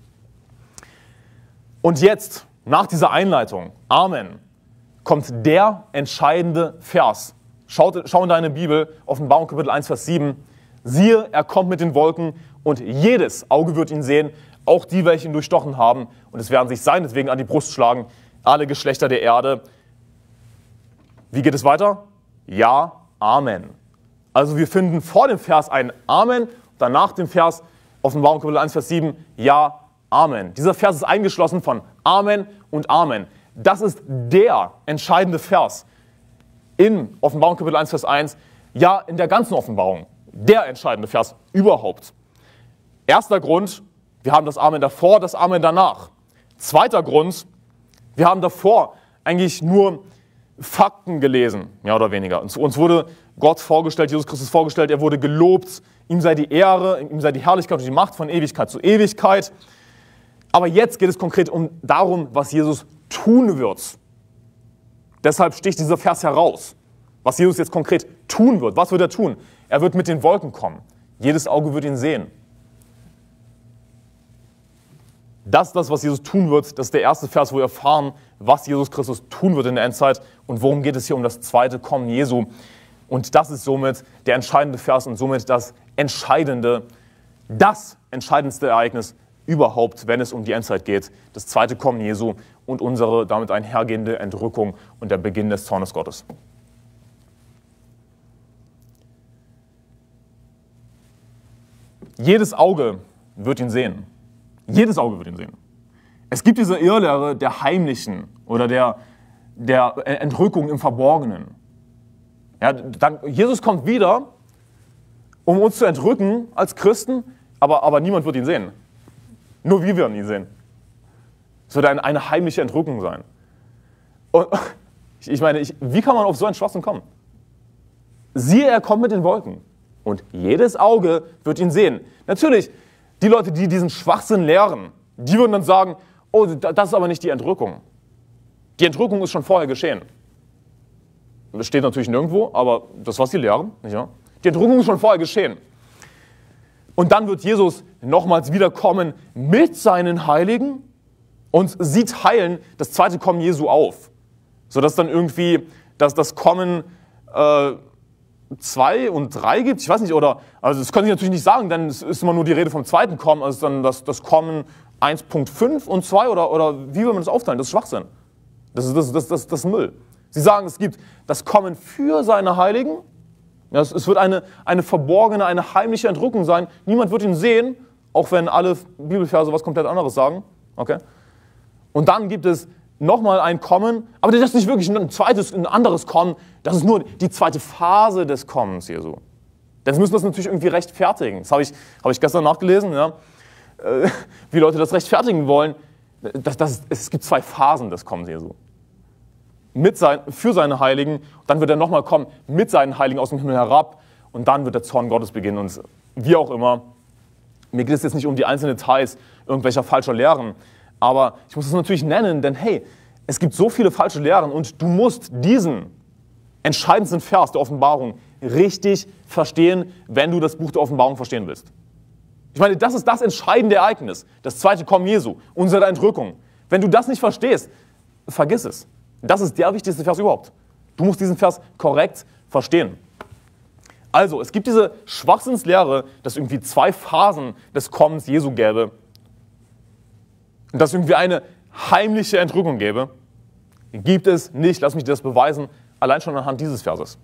Und jetzt, nach dieser Einleitung, Amen, kommt der entscheidende Vers. Schau, schau in deine Bibel, Offenbarung Kapitel eins, Vers sieben. Siehe, er kommt mit den Wolken und jedes Auge wird ihn sehen, auch die, welche ihn durchstochen haben. Und es werden sich seinetwegen an die Brust schlagen, alle Geschlechter der Erde. Wie geht es weiter? Ja, Amen. Also wir finden vor dem Vers ein Amen, danach dem Vers Offenbarung Kapitel eins, Vers sieben, ja, Amen. Dieser Vers ist eingeschlossen von Amen und Amen. Das ist der entscheidende Vers in Offenbarung Kapitel eins, Vers eins, ja, in der ganzen Offenbarung. Der entscheidende Vers überhaupt. Erster Grund, wir haben das Amen davor, das Amen danach. Zweiter Grund, wir haben davor eigentlich nur Fakten gelesen, mehr oder weniger. Uns, uns wurde Gott vorgestellt, Jesus Christus vorgestellt, er wurde gelobt, ihm sei die Ehre, ihm sei die Herrlichkeit und die Macht von Ewigkeit zu Ewigkeit. Aber jetzt geht es konkret um darum, was Jesus tun wird. Deshalb sticht dieser Vers heraus, was Jesus jetzt konkret tun wird. Was wird er tun? Er wird mit den Wolken kommen. Jedes Auge wird ihn sehen. Das ist das, was Jesus tun wird. Das ist der erste Vers, wo wir erfahren, was Jesus Christus tun wird in der Endzeit und worum geht es hier um das zweite Kommen Jesu. Und das ist somit der entscheidende Vers und somit das entscheidende, das entscheidendste Ereignis überhaupt, wenn es um die Endzeit geht. Das zweite Kommen Jesu und unsere damit einhergehende Entrückung und der Beginn des Zornes Gottes. Jedes Auge wird ihn sehen. Jedes Auge wird ihn sehen. Es gibt diese Irrlehre der Heimlichen oder der, der Entrückung im Verborgenen. Ja, dann, Jesus kommt wieder, um uns zu entrücken als Christen, aber, aber niemand wird ihn sehen. Nur wir werden ihn sehen. Es wird eine, eine heimliche Entrückung sein. Und ich meine, ich, wie kann man auf so einen Schwachsinn kommen? Siehe, er kommt mit den Wolken. Und jedes Auge wird ihn sehen. Natürlich, die Leute, die diesen Schwachsinn lehren, die würden dann sagen, oh, das ist aber nicht die Entrückung. Die Entrückung ist schon vorher geschehen. Das steht natürlich nirgendwo, aber das, was sie lehren, nicht wahr? Die Entrückung ist schon vorher geschehen. Und dann wird Jesus nochmals wiederkommen mit seinen Heiligen und sie teilen das zweite Kommen Jesu auf. Sodass dann irgendwie dass das Kommen äh, zwei und drei gibt, ich weiß nicht, oder, also das können Sie natürlich nicht sagen, denn es ist immer nur die Rede vom zweiten Kommen, also dann das, das Kommen eins Punkt fünf und zwei, oder, oder wie will man das aufteilen? Das ist Schwachsinn. Das ist, das, das, das, das ist Müll. Sie sagen, es gibt das Kommen für seine Heiligen, ja, es, es wird eine, eine verborgene, eine heimliche Entrückung sein, niemand wird ihn sehen, auch wenn alle Bibelverse was komplett anderes sagen. Okay? Und dann gibt es nochmal ein Kommen, aber das ist nicht wirklich ein zweites, ein anderes Kommen, das ist nur die zweite Phase des Kommens Jesu. Denn sie müssen das natürlich irgendwie rechtfertigen. Das habe ich, habe ich gestern nachgelesen, ja, äh, wie Leute das rechtfertigen wollen. Das, das, es gibt zwei Phasen des Kommens Jesu. Mit sein, für seine Heiligen, dann wird er nochmal kommen mit seinen Heiligen aus dem Himmel herab und dann wird der Zorn Gottes beginnen. Und wie auch immer, mir geht es jetzt nicht um die einzelnen Details irgendwelcher falscher Lehren, aber ich muss es natürlich nennen, denn hey, es gibt so viele falsche Lehren und du musst diesen entscheidendsten Vers der Offenbarung richtig verstehen, wenn du das Buch der Offenbarung verstehen willst. Ich meine, das ist das entscheidende Ereignis, das zweite Kommen Jesu, unsere Entrückung. Wenn du das nicht verstehst, vergiss es. Das ist der wichtigste Vers überhaupt. Du musst diesen Vers korrekt verstehen. Also, es gibt diese Schwachsinnslehre, dass es irgendwie zwei Phasen des Kommens Jesu gäbe. Und dass es irgendwie eine heimliche Entrückung gäbe. Gibt es nicht, lass mich dir das beweisen, allein schon anhand dieses Verses.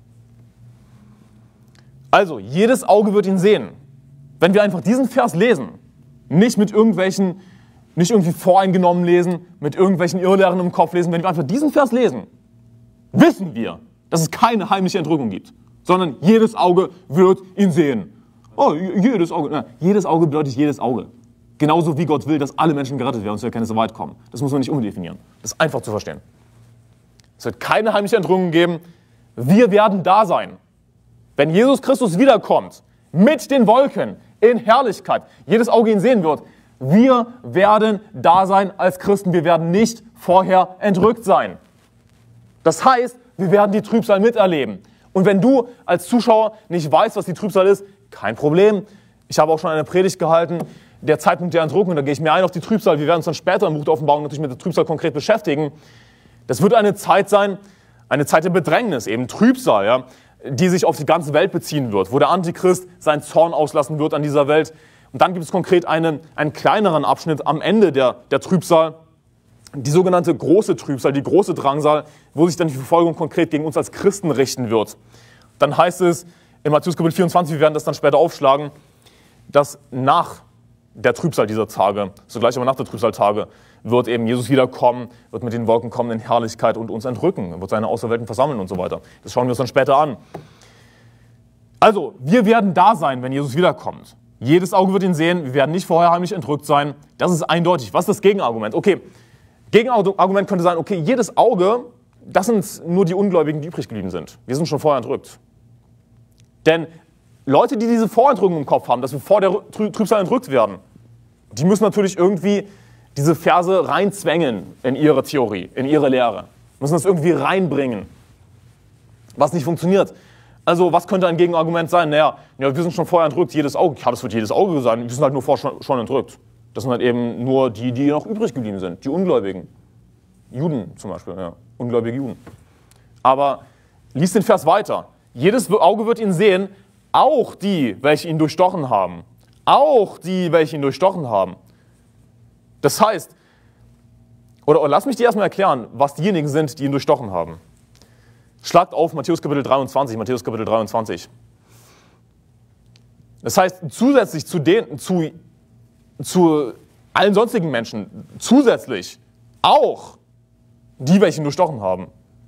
Also, jedes Auge wird ihn sehen. Wenn wir einfach diesen Vers lesen, nicht mit irgendwelchen, nicht irgendwie voreingenommen lesen, mit irgendwelchen Irrlehren im Kopf lesen, wenn wir einfach diesen Vers lesen, wissen wir, dass es keine heimliche Entrückung gibt, sondern jedes Auge wird ihn sehen. Oh, jedes Auge, na, jedes Auge bedeutet jedes Auge. Genauso wie Gott will, dass alle Menschen gerettet werden und zur Erkenntnis der Wahrheit kommen. Das muss man nicht umdefinieren. Das ist einfach zu verstehen. Es wird keine heimliche Entrückung geben. Wir werden da sein. Wenn Jesus Christus wiederkommt, mit den Wolken, in Herrlichkeit, jedes Auge ihn sehen wird, wir werden da sein als Christen. Wir werden nicht vorher entrückt sein. Das heißt, wir werden die Trübsal miterleben. Und wenn du als Zuschauer nicht weißt, was die Trübsal ist, kein Problem. Ich habe auch schon eine Predigt gehalten, der Zeitpunkt der Entrückung, da gehe ich mehr ein auf die Trübsal. Wir werden uns dann später im Buch der Offenbarung natürlich mit der Trübsal konkret beschäftigen. Das wird eine Zeit sein, eine Zeit der Bedrängnis, eben Trübsal, ja, die sich auf die ganze Welt beziehen wird, wo der Antichrist seinen Zorn auslassen wird an dieser Welt. Und dann gibt es konkret einen, einen kleineren Abschnitt am Ende der, der Trübsal, die sogenannte große Trübsal, die große Drangsal, wo sich dann die Verfolgung konkret gegen uns als Christen richten wird. Dann heißt es in Matthäus Kapitel vierundzwanzig, wir werden das dann später aufschlagen, dass nach der Trübsal dieser Tage, sogleich aber nach der Trübsaltage, wird eben Jesus wiederkommen, wird mit den Wolken kommen in Herrlichkeit und uns entrücken, wird seine Auserwählten versammeln und so weiter. Das schauen wir uns dann später an. Also, wir werden da sein, wenn Jesus wiederkommt. Jedes Auge wird ihn sehen, wir werden nicht vorher heimlich entrückt sein. Das ist eindeutig. Was ist das Gegenargument? Okay, Gegenargument könnte sein, okay, jedes Auge das sind nur die Ungläubigen, die übrig geblieben sind. Wir sind schon vorher entrückt. Denn Leute, die diese Vorentrückung im Kopf haben, dass wir vor der Trübsal entrückt werden, die müssen natürlich irgendwie diese Verse reinzwängen in ihre Theorie, in ihre Lehre. Müssen das irgendwie reinbringen, was nicht funktioniert. Also was könnte ein Gegenargument sein? Naja, ja, wir sind schon vorher entrückt, jedes Auge, ja, das wird jedes Auge sein, wir sind halt nur vor schon, schon entrückt. Das sind halt eben nur die, die noch übrig geblieben sind, die Ungläubigen. Juden zum Beispiel, ja, ungläubige Juden. Aber lies den Vers weiter. Jedes Auge wird ihn sehen, auch die, welche ihn durchstochen haben. Auch die, welche ihn durchstochen haben. Das heißt, oder, oder lass mich dir erstmal erklären, was diejenigen sind, die ihn durchstochen haben. Schlagt auf Matthäus Kapitel dreiundzwanzig, Matthäus Kapitel dreiundzwanzig. Das heißt, zusätzlich zu, den, zu, zu allen sonstigen Menschen, zusätzlich auch die, welche ihn durchstochen haben.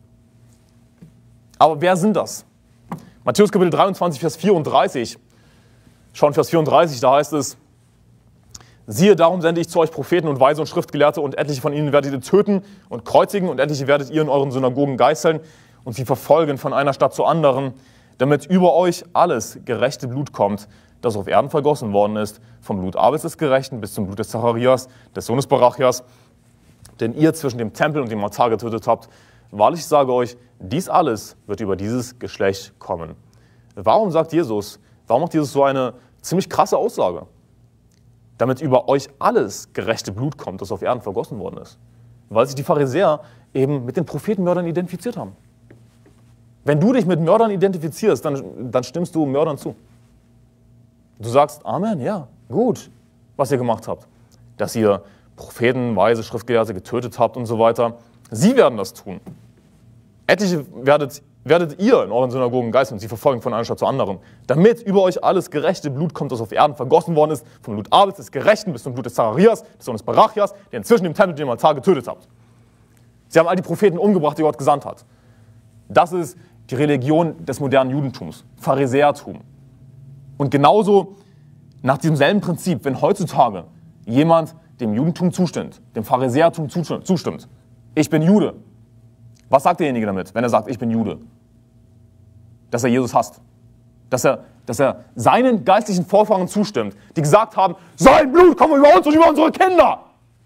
Aber wer sind das? Matthäus Kapitel dreiundzwanzig, Vers vierunddreißig. Schon Vers vierunddreißig, da heißt es: Siehe, darum sende ich zu euch Propheten und Weise und Schriftgelehrte, und etliche von ihnen werdet ihr töten und kreuzigen, und etliche werdet ihr in euren Synagogen geißeln und sie verfolgen von einer Stadt zur anderen, damit über euch alles gerechte Blut kommt, das auf Erden vergossen worden ist, vom Blut Abels des Gerechten bis zum Blut des Zacharias, des Sohnes Barachias, den ihr zwischen dem Tempel und dem Altar getötet habt. Wahrlich, ich sage euch, dies alles wird über dieses Geschlecht kommen. Warum sagt Jesus, warum macht Jesus so eine ziemlich krasse Aussage? Damit über euch alles gerechte Blut kommt, das auf Erden vergossen worden ist. Weil sich die Pharisäer eben mit den Prophetenmördern identifiziert haben. Wenn du dich mit Mördern identifizierst, dann, dann stimmst du Mördern zu. Du sagst, Amen, ja, gut, was ihr gemacht habt. Dass ihr Propheten, Weise, Schriftgelehrte getötet habt und so weiter. Sie werden das tun. Etliche werdet, werdet ihr in euren Synagogen geißeln und sie verfolgen von einer Stadt zur anderen. Damit über euch alles gerechte Blut kommt, das auf Erden vergossen worden ist, vom Blut Abels des Gerechten bis zum Blut des Zacharias, des Sohnes Barachias, den zwischen dem Tempel und dem Altar getötet habt. Sie haben all die Propheten umgebracht, die Gott gesandt hat. Das ist die Religion des modernen Judentums, Pharisäertum. Und genauso nach diesem selben Prinzip, wenn heutzutage jemand dem Judentum zustimmt, dem Pharisäertum zustimmt, ich bin Jude, was sagt derjenige damit, wenn er sagt, ich bin Jude? Dass er Jesus hasst. Dass er, dass er seinen geistlichen Vorfahren zustimmt, die gesagt haben, sein Blut kommt über uns und über unsere Kinder.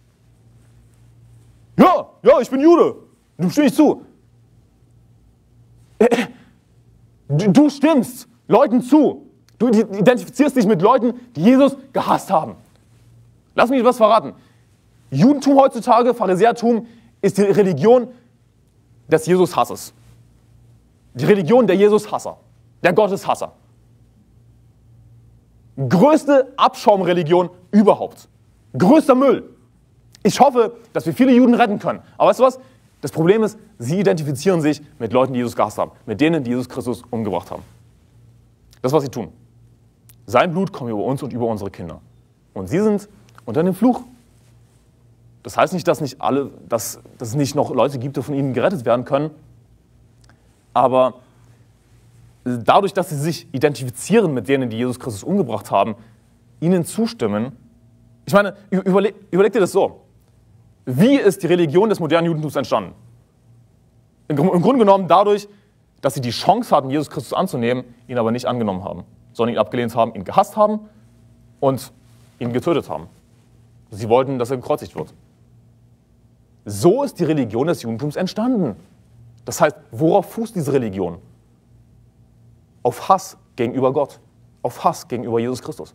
Ja, ja, ich bin Jude. Du stimmst zu. Du stimmst Leuten zu. Du identifizierst dich mit Leuten, die Jesus gehasst haben. Lass mich was verraten. Judentum heutzutage, Pharisäertum, ist die Religion des Jesus-Hasses. Die Religion der Jesus-Hasser, der Gotteshasser. Größte Abschaumreligion überhaupt. Größter Müll. Ich hoffe, dass wir viele Juden retten können. Aber weißt du was? Das Problem ist, sie identifizieren sich mit Leuten, die Jesus gehasst haben. Mit denen, die Jesus Christus umgebracht haben. Das ist, was sie tun. Sein Blut kommt über uns und über unsere Kinder. Und sie sind unter dem Fluch. Das heißt nicht, dass, nicht alle, dass, dass es nicht noch Leute gibt, die von ihnen gerettet werden können. Aber dadurch, dass sie sich identifizieren mit denen, die Jesus Christus umgebracht haben, ihnen zustimmen. Ich meine, überleg, überleg dir das so. Wie ist die Religion des modernen Judentums entstanden? Im Grunde genommen dadurch, dass sie die Chance hatten, Jesus Christus anzunehmen, ihn aber nicht angenommen haben, sondern ihn abgelehnt haben, ihn gehasst haben und ihn getötet haben. Sie wollten, dass er gekreuzigt wird. So ist die Religion des Judentums entstanden. Das heißt, worauf fußt diese Religion? Auf Hass gegenüber Gott, auf Hass gegenüber Jesus Christus.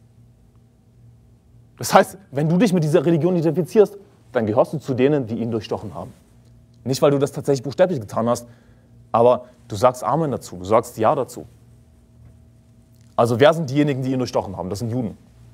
Das heißt, wenn du dich mit dieser Religion identifizierst, dann gehörst du zu denen, die ihn durchstochen haben. Nicht, weil du das tatsächlich buchstäblich getan hast, aber du sagst Amen dazu, du sagst Ja dazu. Also wer sind diejenigen, die ihn durchstochen haben? Das sind Juden.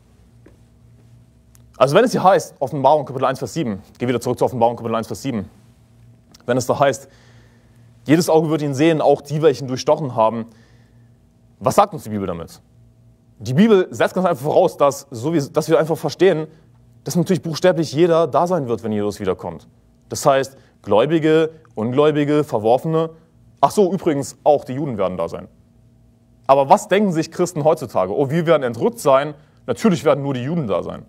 Also wenn es hier heißt, Offenbarung Kapitel eins, Vers sieben, geh wieder zurück zu Offenbarung Kapitel eins, Vers sieben, wenn es da heißt, jedes Auge wird ihn sehen, auch die, welche ihn durchstochen haben, was sagt uns die Bibel damit? Die Bibel setzt ganz einfach voraus, dass, so wie, dass wir einfach verstehen, dass natürlich buchstäblich jeder da sein wird, wenn Jesus wiederkommt. Das heißt, Gläubige, Ungläubige, Verworfene, ach so, übrigens auch die Juden werden da sein. Aber was denken sich Christen heutzutage? Oh, wir werden entrückt sein, natürlich werden nur die Juden da sein.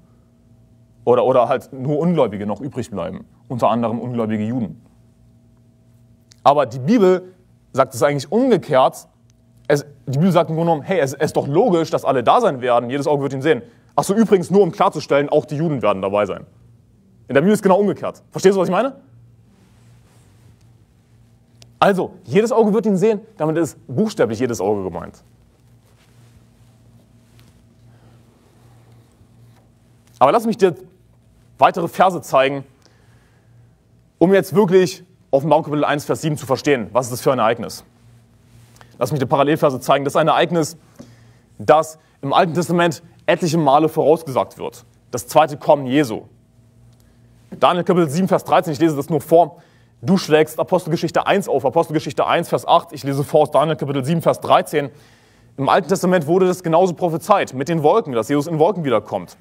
Oder, oder halt nur Ungläubige noch übrig bleiben, unter anderem ungläubige Juden. Aber die Bibel sagt es eigentlich umgekehrt. Es, die Bibel sagt im Grunde genommen, hey, es, es ist doch logisch, dass alle da sein werden. Jedes Auge wird ihn sehen. Achso, übrigens nur um klarzustellen, auch die Juden werden dabei sein. In der Bibel ist es genau umgekehrt. Verstehst du, was ich meine? Also, jedes Auge wird ihn sehen, damit ist buchstäblich jedes Auge gemeint. Aber lass mich dir weitere Verse zeigen, um jetzt wirklich Offenbarung Kapitel eins, Vers sieben zu verstehen. Was ist das für ein Ereignis? Lass mich dir Parallelverse zeigen. Das ist ein Ereignis, das im Alten Testament etliche Male vorausgesagt wird. Das zweite Kommen Jesu. Daniel Kapitel sieben, Vers dreizehn, ich lese das nur vor. Du schlägst Apostelgeschichte eins auf, Apostelgeschichte eins, Vers acht. Ich lese vor aus Daniel Kapitel sieben, Vers dreizehn. Im Alten Testament wurde das genauso prophezeit, mit den Wolken, dass Jesus in Wolken wiederkommt.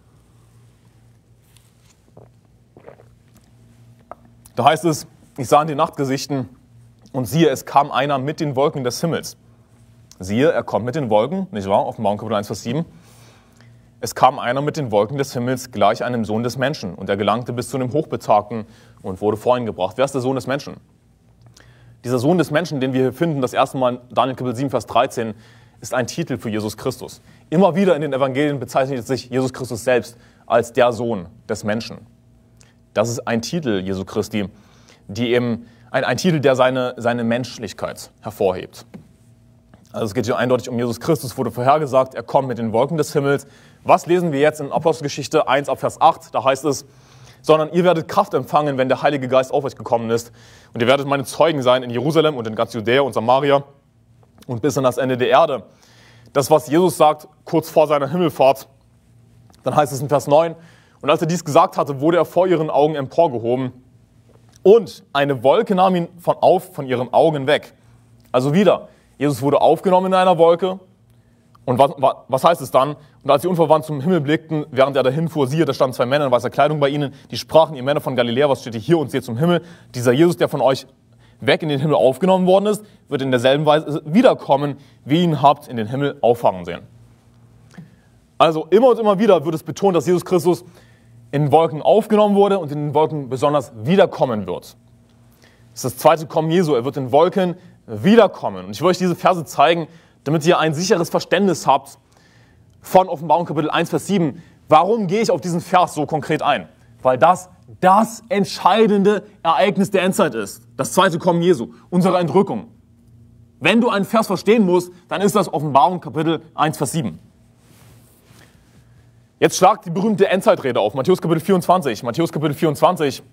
Da heißt es, ich sah in den Nachtgesichten und siehe, es kam einer mit den Wolken des Himmels. Siehe, er kommt mit den Wolken, nicht wahr? Offenbarung Kapitel eins, Vers sieben. Es kam einer mit den Wolken des Himmels gleich einem Sohn des Menschen und er gelangte bis zu dem Hochbetagten und wurde vor ihn gebracht. Wer ist der Sohn des Menschen? Dieser Sohn des Menschen, den wir hier finden, das erste Mal in Daniel Kapitel sieben, Vers dreizehn, ist ein Titel für Jesus Christus. Immer wieder in den Evangelien bezeichnet sich Jesus Christus selbst als der Sohn des Menschen. Das ist ein Titel Jesu Christi, die eben, ein, ein Titel, der seine, seine Menschlichkeit hervorhebt. Also es geht hier eindeutig um Jesus Christus, wurde vorhergesagt, er kommt mit den Wolken des Himmels. Was lesen wir jetzt in Apostelgeschichte eins ab Vers acht? Da heißt es, sondern ihr werdet Kraft empfangen, wenn der Heilige Geist auf euch gekommen ist. Und ihr werdet meine Zeugen sein in Jerusalem und in ganz Judäa und Samaria und bis an das Ende der Erde. Das, was Jesus sagt, kurz vor seiner Himmelfahrt, dann heißt es in Vers neun, und als er dies gesagt hatte, wurde er vor ihren Augen emporgehoben und eine Wolke nahm ihn von auf von ihren Augen weg. Also wieder, Jesus wurde aufgenommen in einer Wolke. Und was, was heißt es dann? Und als sie unverwandt zum Himmel blickten, während er dahin fuhr, siehe, da standen zwei Männer in weißer Kleidung bei ihnen, die sprachen, ihr Männer von Galiläa, was steht ihr hier und seht zum Himmel? Dieser Jesus, der von euch weg in den Himmel aufgenommen worden ist, wird in derselben Weise wiederkommen, wie ihr ihn habt in den Himmel auffahren sehen. Also immer und immer wieder wird es betont, dass Jesus Christus in den Wolken aufgenommen wurde und in den Wolken besonders wiederkommen wird. Das ist das zweite Kommen Jesu, er wird in Wolken wiederkommen. Und ich will euch diese Verse zeigen, damit ihr ein sicheres Verständnis habt von Offenbarung Kapitel eins, Vers sieben. Warum gehe ich auf diesen Vers so konkret ein? Weil das das entscheidende Ereignis der Endzeit ist. Das zweite Kommen Jesu, unsere Entrückung. Wenn du einen Vers verstehen musst, dann ist das Offenbarung Kapitel eins, Vers sieben. Jetzt schlagt die berühmte Endzeitrede auf, Matthäus Kapitel vierundzwanzig. Matthäus Kapitel vierundzwanzig.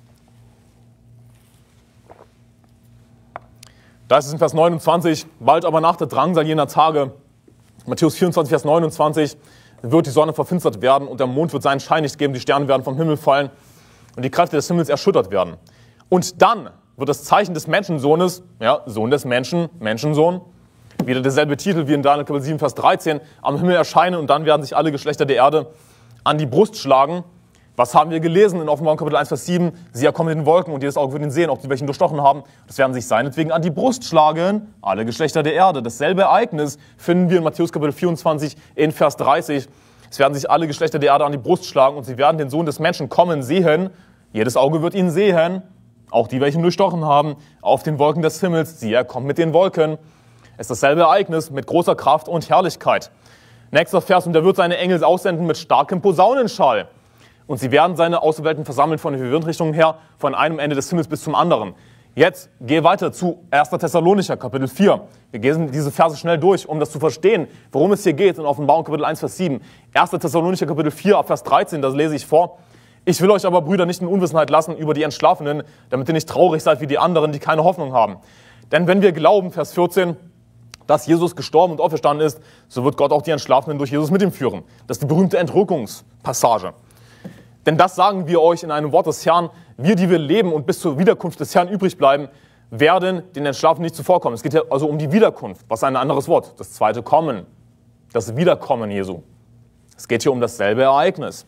Da ist es in Vers neunundzwanzig, bald aber nach der Drangsal jener Tage, Matthäus vierundzwanzig, Vers neunundzwanzig, wird die Sonne verfinstert werden und der Mond wird seinen Schein nicht geben, die Sterne werden vom Himmel fallen und die Kräfte des Himmels erschüttert werden. Und dann wird das Zeichen des Menschensohnes, ja, Sohn des Menschen, Menschensohn, wieder derselbe Titel wie in Daniel Kapitel sieben, Vers dreizehn, am Himmel erscheinen und dann werden sich alle Geschlechter der Erde an die Brust schlagen. Was haben wir gelesen in Offenbarung Kapitel eins, Vers sieben? Sie kommen in den Wolken und jedes Auge wird ihn sehen, auch die welchen durchstochen haben. Das werden sich seinetwegen an die Brust schlagen, alle Geschlechter der Erde. Dasselbe Ereignis finden wir in Matthäus Kapitel vierundzwanzig in Vers dreißig. Es werden sich alle Geschlechter der Erde an die Brust schlagen und sie werden den Sohn des Menschen kommen sehen. Jedes Auge wird ihn sehen, auch die welchen durchstochen haben, auf den Wolken des Himmels. Siehe, er kommt mit den Wolken. Es ist dasselbe Ereignis mit großer Kraft und Herrlichkeit. Nächster Vers, und er wird seine Engel aussenden mit starkem Posaunenschall. Und sie werden seine Auserwählten versammeln von den vier Windrichtungen her, von einem Ende des Himmels bis zum anderen. Jetzt gehe weiter zu erster Thessalonicher, Kapitel vier. Wir gehen diese Verse schnell durch, um das zu verstehen, worum es hier geht in Offenbarung Kapitel eins, Vers sieben. erster Thessalonicher, Kapitel vier, ab Vers dreizehn, das lese ich vor. Ich will euch aber, Brüder, nicht in Unwissenheit lassen über die Entschlafenen, damit ihr nicht traurig seid wie die anderen, die keine Hoffnung haben. Denn wenn wir glauben, Vers vierzehn, dass Jesus gestorben und auferstanden ist, so wird Gott auch die Entschlafenen durch Jesus mit ihm führen. Das ist die berühmte Entrückungspassage. Denn das sagen wir euch in einem Wort des Herrn, wir, die wir leben und bis zur Wiederkunft des Herrn übrig bleiben, werden den Entschlafenen nicht zuvorkommen. Es geht hier also um die Wiederkunft. Was ist ein anderes Wort? Das zweite Kommen. Das Wiederkommen Jesu. Es geht hier um dasselbe Ereignis.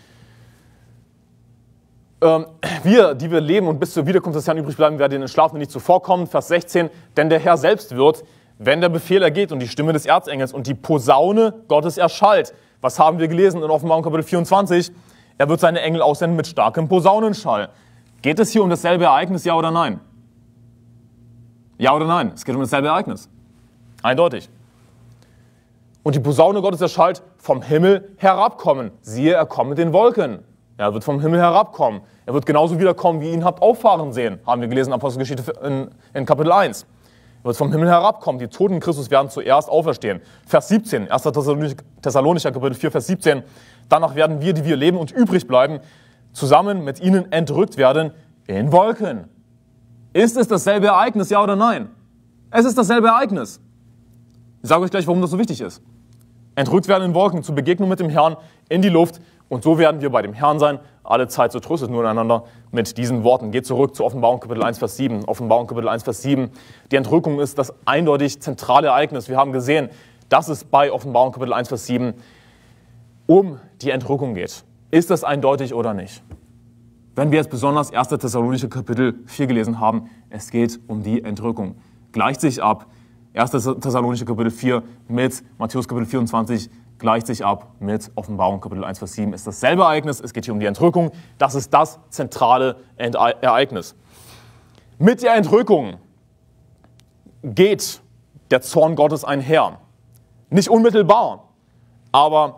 Ähm, wir, die wir leben und bis zur Wiederkunft des Herrn übrig bleiben, werden den Entschlafenen nicht zuvorkommen. Vers sechzehn, denn der Herr selbst wird, wenn der Befehl ergeht und die Stimme des Erzengels und die Posaune Gottes erschallt. Was haben wir gelesen in Offenbarung Kapitel vierundzwanzig? Er wird seine Engel aussenden mit starkem Posaunenschall. Geht es hier um dasselbe Ereignis, ja oder nein? Ja oder nein? Es geht um dasselbe Ereignis. Eindeutig. Und die Posaune Gottes erschallt, vom Himmel herabkommen. Siehe, er kommt mit den Wolken. Er wird vom Himmel herabkommen. Er wird genauso wiederkommen, wie ihr ihn habt auffahren sehen. Haben wir gelesen in Apostelgeschichte in, in Kapitel eins. Er wird vom Himmel herabkommen. Die Toten in Christus werden zuerst auferstehen. Vers siebzehn, erster Thessalonicher Kapitel vier, Vers siebzehn. Danach werden wir, die wir leben und übrig bleiben, zusammen mit ihnen entrückt werden in Wolken. Ist es dasselbe Ereignis, ja oder nein? Es ist dasselbe Ereignis. Ich sage euch gleich, warum das so wichtig ist. Entrückt werden in Wolken zur Begegnung mit dem Herrn in die Luft. Und so werden wir bei dem Herrn sein. Alle Zeit, so tröstet nun einander mit diesen Worten. Geht zurück zu Offenbarung Kapitel eins, Vers sieben. Offenbarung Kapitel eins, Vers sieben. Die Entrückung ist das eindeutig zentrale Ereignis. Wir haben gesehen, dass es bei Offenbarung Kapitel eins, Vers sieben um die Entrückung geht. Ist das eindeutig oder nicht? Wenn wir jetzt besonders erster Thessalonicher Kapitel vier gelesen haben, es geht um die Entrückung. Gleicht sich ab. erster Thessalonicher Kapitel vier mit Matthäus Kapitel vierundzwanzig gleicht sich ab mit Offenbarung Kapitel eins, Vers sieben. Ist dasselbe Ereignis, es geht hier um die Entrückung. Das ist das zentrale Ereignis. Mit der Entrückung geht der Zorn Gottes einher. Nicht unmittelbar, aber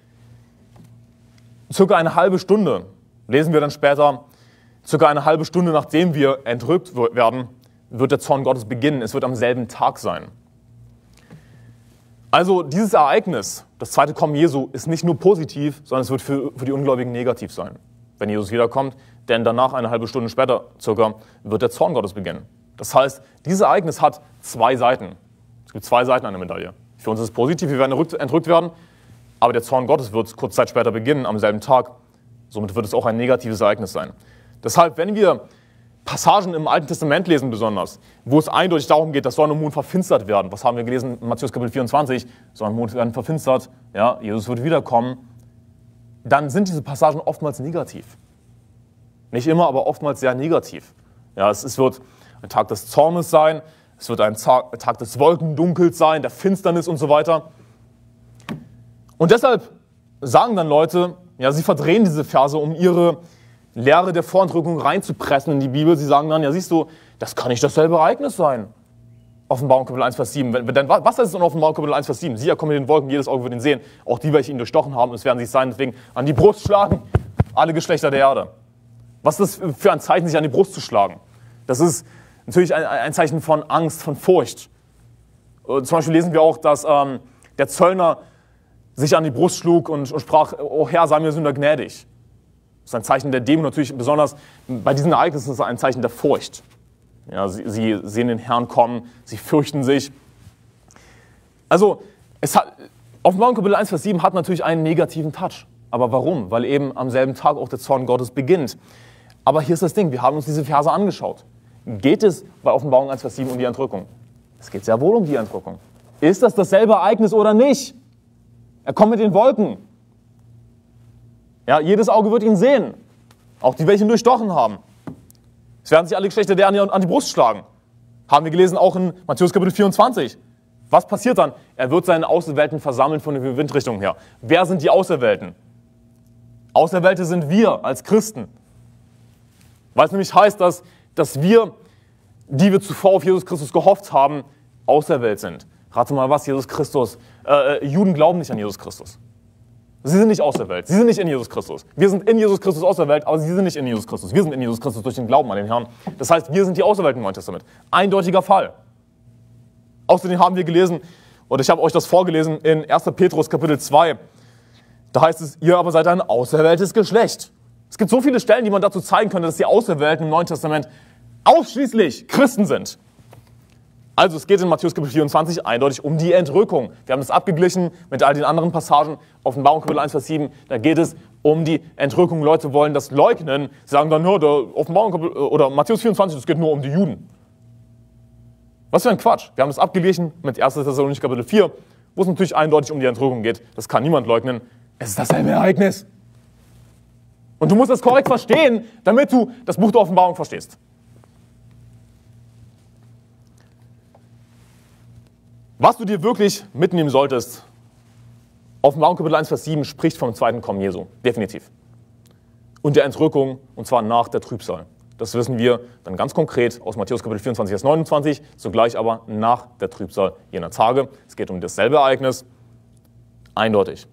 circa eine halbe Stunde, lesen wir dann später, circa eine halbe Stunde nachdem wir entrückt werden, wird der Zorn Gottes beginnen. Es wird am selben Tag sein. Also dieses Ereignis, das zweite Kommen Jesu, ist nicht nur positiv, sondern es wird für, für die Ungläubigen negativ sein, wenn Jesus wiederkommt. Denn danach, eine halbe Stunde später circa, wird der Zorn Gottes beginnen. Das heißt, dieses Ereignis hat zwei Seiten. Es gibt zwei Seiten einer Medaille. Für uns ist es positiv, wir werden entrückt werden, aber der Zorn Gottes wird kurze Zeit später beginnen, am selben Tag. Somit wird es auch ein negatives Ereignis sein. Deshalb, wenn wir Passagen im Alten Testament lesen besonders, wo es eindeutig darum geht, dass Sonne und Mond verfinstert werden. Was haben wir gelesen in Matthäus Kapitel vierundzwanzig? Sonne und Mond werden verfinstert, ja, Jesus wird wiederkommen. Dann sind diese Passagen oftmals negativ. Nicht immer, aber oftmals sehr negativ. Ja, es, es wird ein Tag des Zornes sein, es wird ein Tag, ein Tag des Wolkendunkels sein, der Finsternis und so weiter. Und deshalb sagen dann Leute, ja, sie verdrehen diese Verse, um ihre Lehre der Vorentrückung reinzupressen in die Bibel. Sie sagen dann, ja siehst du, das kann nicht dasselbe Ereignis sein. Offenbarung Kapitel eins, Vers sieben. Denn was heißt es in Offenbarung Kapitel eins, Vers sieben? Siehe, er kommt in den Wolken, jedes Auge wird ihn sehen. Auch die, welche ihn durchstochen haben, es werden sich sein, deswegen an die Brust schlagen, alle Geschlechter der Erde. Was ist das für ein Zeichen, sich an die Brust zu schlagen? Das ist natürlich ein, ein Zeichen von Angst, von Furcht. Zum Beispiel lesen wir auch, dass ähm, der Zöllner sich an die Brust schlug und, und sprach, O Herr, sei mir Sünder gnädig. Das ist ein Zeichen der Demut, natürlich besonders bei diesen Ereignissen ist es ein Zeichen der Furcht. Ja, sie, sie sehen den Herrn kommen, sie fürchten sich. Also, es hat, Offenbarung Kapitel eins, Vers sieben hat natürlich einen negativen Touch. Aber warum? Weil eben am selben Tag auch der Zorn Gottes beginnt. Aber hier ist das Ding, wir haben uns diese Verse angeschaut. Geht es bei Offenbarung eins, Vers sieben um die Entrückung? Es geht sehr wohl um die Entrückung. Ist das dasselbe Ereignis oder nicht? Er kommt mit den Wolken. Ja, jedes Auge wird ihn sehen. Auch die, welche ihn durchstochen haben. Es werden sich alle Geschlechter der an die Brust schlagen. Haben wir gelesen, auch in Matthäus Kapitel vierundzwanzig. Was passiert dann? Er wird seine Auserwählten versammeln von den Windrichtungen her. Wer sind die Auserwählten? Auserwählte sind wir als Christen. Weil es nämlich heißt, dass, dass wir, die wir zuvor auf Jesus Christus gehofft haben, auserwählt sind. Rate mal was, Jesus Christus. Äh, Juden glauben nicht an Jesus Christus. Sie sind nicht auserwählt. Sie sind nicht in Jesus Christus. Wir sind in Jesus Christus auserwählt, aber sie sind nicht in Jesus Christus. Wir sind in Jesus Christus durch den Glauben an den Herrn. Das heißt, wir sind die Auserwählten im Neuen Testament. Eindeutiger Fall. Außerdem haben wir gelesen, oder ich habe euch das vorgelesen, in erster Petrus Kapitel zwei. Da heißt es, ihr aber seid ein auserwähltes Geschlecht. Es gibt so viele Stellen, die man dazu zeigen könnte, dass die Auserwählten im Neuen Testament ausschließlich Christen sind. Also es geht in Matthäus Kapitel vierundzwanzig eindeutig um die Entrückung. Wir haben das abgeglichen mit all den anderen Passagen. Offenbarung Kapitel eins, Vers sieben, da geht es um die Entrückung. Leute wollen das leugnen. Sie sagen dann, no, der Offenbarung Kapitel, oder Matthäus vierundzwanzig, das geht nur um die Juden. Was für ein Quatsch. Wir haben das abgeglichen mit erster Thessalonicher Kapitel vier, wo es natürlich eindeutig um die Entrückung geht. Das kann niemand leugnen. Es ist dasselbe Ereignis. Und du musst das korrekt verstehen, damit du das Buch der Offenbarung verstehst. Was du dir wirklich mitnehmen solltest, Offenbarung Kapitel eins, Vers sieben spricht vom zweiten Kommen Jesu. Definitiv. Und der Entrückung, und zwar nach der Trübsal. Das wissen wir dann ganz konkret aus Matthäus Kapitel vierundzwanzig, Vers neunundzwanzig, zugleich aber nach der Trübsal jener Tage. Es geht um dasselbe Ereignis, eindeutig.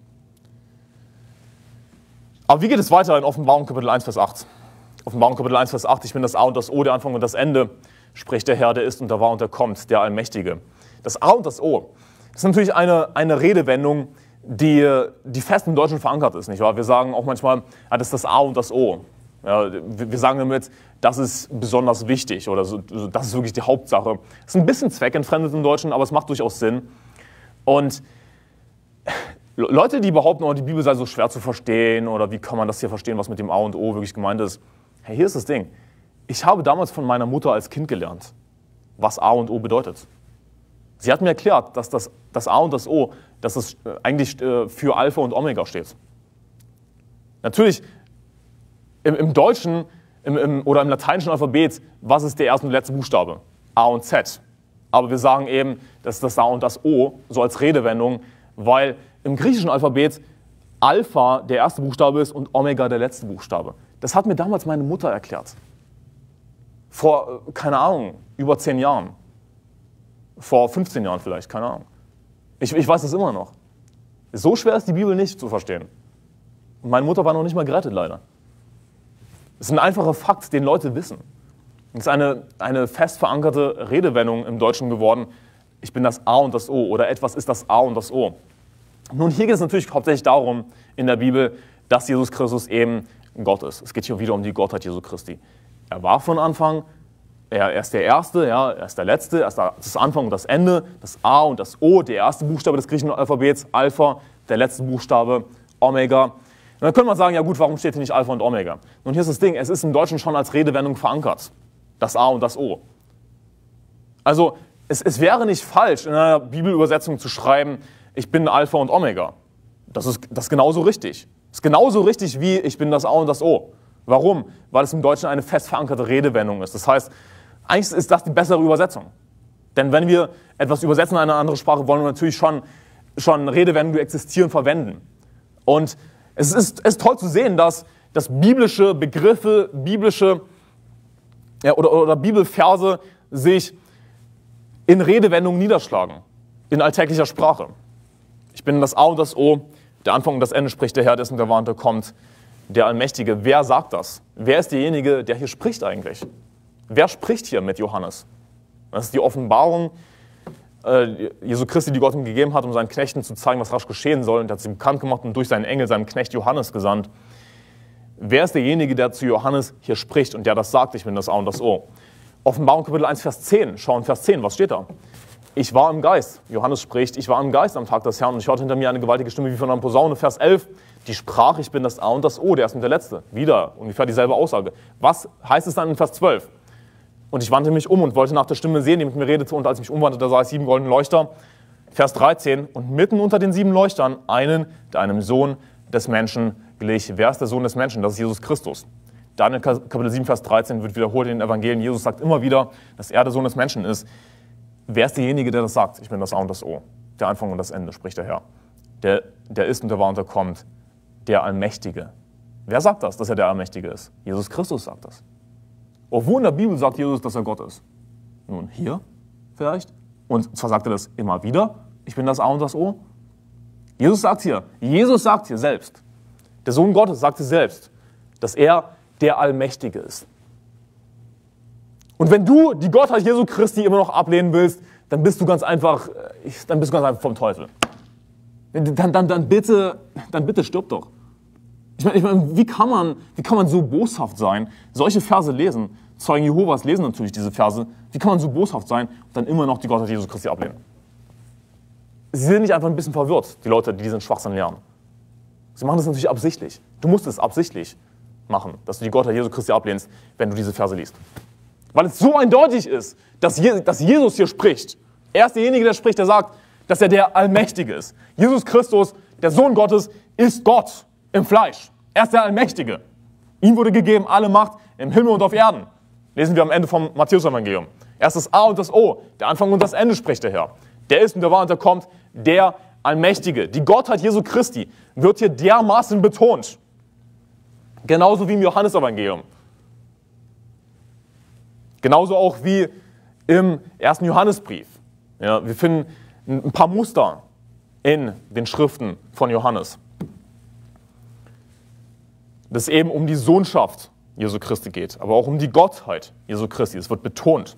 Aber wie geht es weiter in Offenbarung Kapitel eins, Vers acht? Offenbarung Kapitel eins, Vers acht, ich bin das A und das O, der Anfang und das Ende, spricht der Herr, der ist und der war und der kommt, der Allmächtige. Das A und das O, das ist natürlich eine, eine Redewendung, die, die fest im Deutschen verankert ist, nicht wahr? Wir sagen auch manchmal, ja, das ist das A und das O. Ja, wir sagen damit, das ist besonders wichtig oder so, das ist wirklich die Hauptsache. Das ist ein bisschen zweckentfremdet im Deutschen, aber es macht durchaus Sinn. Und Leute, die behaupten, oh, die Bibel sei so schwer zu verstehen oder wie kann man das hier verstehen, was mit dem A und O wirklich gemeint ist. Hey, hier ist das Ding. Ich habe damals von meiner Mutter als Kind gelernt, was A und O bedeutet. Sie hat mir erklärt, dass das, das A und das O, dass es eigentlich für Alpha und Omega steht. Natürlich, im, im Deutschen im, im, oder im lateinischen Alphabet, was ist der erste und letzte Buchstabe? A und Z. Aber wir sagen eben, das ist das A und das O, so als Redewendung, weil im griechischen Alphabet Alpha der erste Buchstabe ist und Omega der letzte Buchstabe. Das hat mir damals meine Mutter erklärt. Vor, keine Ahnung, über zehn Jahren. Vor fünfzehn Jahren vielleicht, keine Ahnung. Ich, ich weiß das immer noch. So schwer ist die Bibel nicht zu verstehen. Und meine Mutter war noch nicht mal gerettet, leider. Es ist ein einfacher Fakt, den Leute wissen. Es ist eine, eine fest verankerte Redewendung im Deutschen geworden. Ich bin das A und das O oder etwas ist das A und das O. Nun, hier geht es natürlich hauptsächlich darum in der Bibel, dass Jesus Christus eben Gott ist. Es geht hier wieder um die Gottheit Jesu Christi. Er war von Anfang, er, er ist der Erste, ja, er ist der Letzte, er ist das Anfang und das Ende, das A und das O, der erste Buchstabe des griechischen Alphabets, Alpha, der letzte Buchstabe, Omega. Und dann könnte man sagen, ja gut, warum steht hier nicht Alpha und Omega? Nun, hier ist das Ding, es ist im Deutschen schon als Redewendung verankert, das A und das O. Also, es, es wäre nicht falsch, in einer Bibelübersetzung zu schreiben, ich bin Alpha und Omega. Das ist, das ist genauso richtig. Das ist genauso richtig wie ich bin das A und das O. Warum? Weil es im Deutschen eine fest verankerte Redewendung ist. Das heißt, eigentlich ist das die bessere Übersetzung. Denn wenn wir etwas übersetzen in eine andere Sprache, wollen wir natürlich schon, schon Redewendungen, die existieren, verwenden. Und es ist, es ist toll zu sehen, dass, dass biblische Begriffe, biblische ja, oder, oder Bibelverse sich in Redewendungen niederschlagen, in alltäglicher Sprache. Ich bin das A und das O, der Anfang und das Ende spricht der Herr, dessen der War und der kommt, der Allmächtige. Wer sagt das? Wer ist derjenige, der hier spricht eigentlich? Wer spricht hier mit Johannes? Das ist die Offenbarung äh, Jesu Christi, die Gott ihm gegeben hat, um seinen Knechten zu zeigen, was rasch geschehen soll. Und er hat sie bekannt gemacht und durch seinen Engel, seinem Knecht Johannes gesandt. Wer ist derjenige, der zu Johannes hier spricht und der das sagt, ich bin das A und das O? Offenbarung Kapitel eins, Vers zehn. Schauen Vers zehn, was steht da? Ich war im Geist. Johannes spricht, ich war im Geist am Tag des Herrn und ich hörte hinter mir eine gewaltige Stimme wie von einer Posaune. Vers elf, die sprach, ich bin das A und das O, der erste und der letzte. Wieder ungefähr dieselbe Aussage. Was heißt es dann in Vers zwölf? Und ich wandte mich um und wollte nach der Stimme sehen, die mit mir redete. Und als ich mich umwandte, da sah ich sieben goldene Leuchter. Vers dreizehn, und mitten unter den sieben Leuchtern einen, der einem Sohn des Menschen glich. Wer ist der Sohn des Menschen? Das ist Jesus Christus. Daniel Kapitel sieben, Vers dreizehn wird wiederholt in den Evangelien. Jesus sagt immer wieder, dass er der Sohn des Menschen ist. Wer ist derjenige, der das sagt? Ich bin das A und das O. Der Anfang und das Ende, spricht der Herr. Der, der ist und der war und der kommt. Der Allmächtige. Wer sagt das, dass er der Allmächtige ist? Jesus Christus sagt das. Oh, wo in der Bibel sagt Jesus, dass er Gott ist? Nun, hier vielleicht. Und zwar sagt er das immer wieder. Ich bin das A und das O. Jesus sagt hier, Jesus sagt hier selbst, der Sohn Gottes sagt hier selbst, dass er der Allmächtige ist. Und wenn du die Gottheit Jesu Christi immer noch ablehnen willst, dann bist du ganz einfach, dann bist du ganz einfach vom Teufel. Dann, dann, dann, bitte, dann bitte stirb doch. Ich meine, ich meine, wie kann man, wie kann man so boshaft sein, solche Verse lesen? Zeugen Jehovas lesen natürlich diese Verse. Wie kann man so boshaft sein und dann immer noch die Gottheit Jesu Christi ablehnen? Sie sind nicht einfach ein bisschen verwirrt, die Leute, die diesen Schwachsinn lernen. Sie machen das natürlich absichtlich. Du musst es absichtlich machen, dass du die Gottheit Jesu Christi ablehnst, wenn du diese Verse liest. Weil es so eindeutig ist, dass Jesus hier spricht. Er ist derjenige, der spricht, der sagt, dass er der Allmächtige ist. Jesus Christus, der Sohn Gottes, ist Gott im Fleisch. Er ist der Allmächtige. Ihm wurde gegeben alle Macht im Himmel und auf Erden. Lesen wir am Ende vom Matthäus-Evangelium. Er ist das A und das O, der Anfang und das Ende, spricht der Herr. Der ist und der war und der kommt, der Allmächtige. Die Gottheit Jesu Christi wird hier dermaßen betont. Genauso wie im Johannes-Evangelium. Genauso auch wie im ersten Johannesbrief. Ja, wir finden ein paar Muster in den Schriften von Johannes. Dass es eben um die Sohnschaft Jesu Christi geht, aber auch um die Gottheit Jesu Christi. Es wird betont.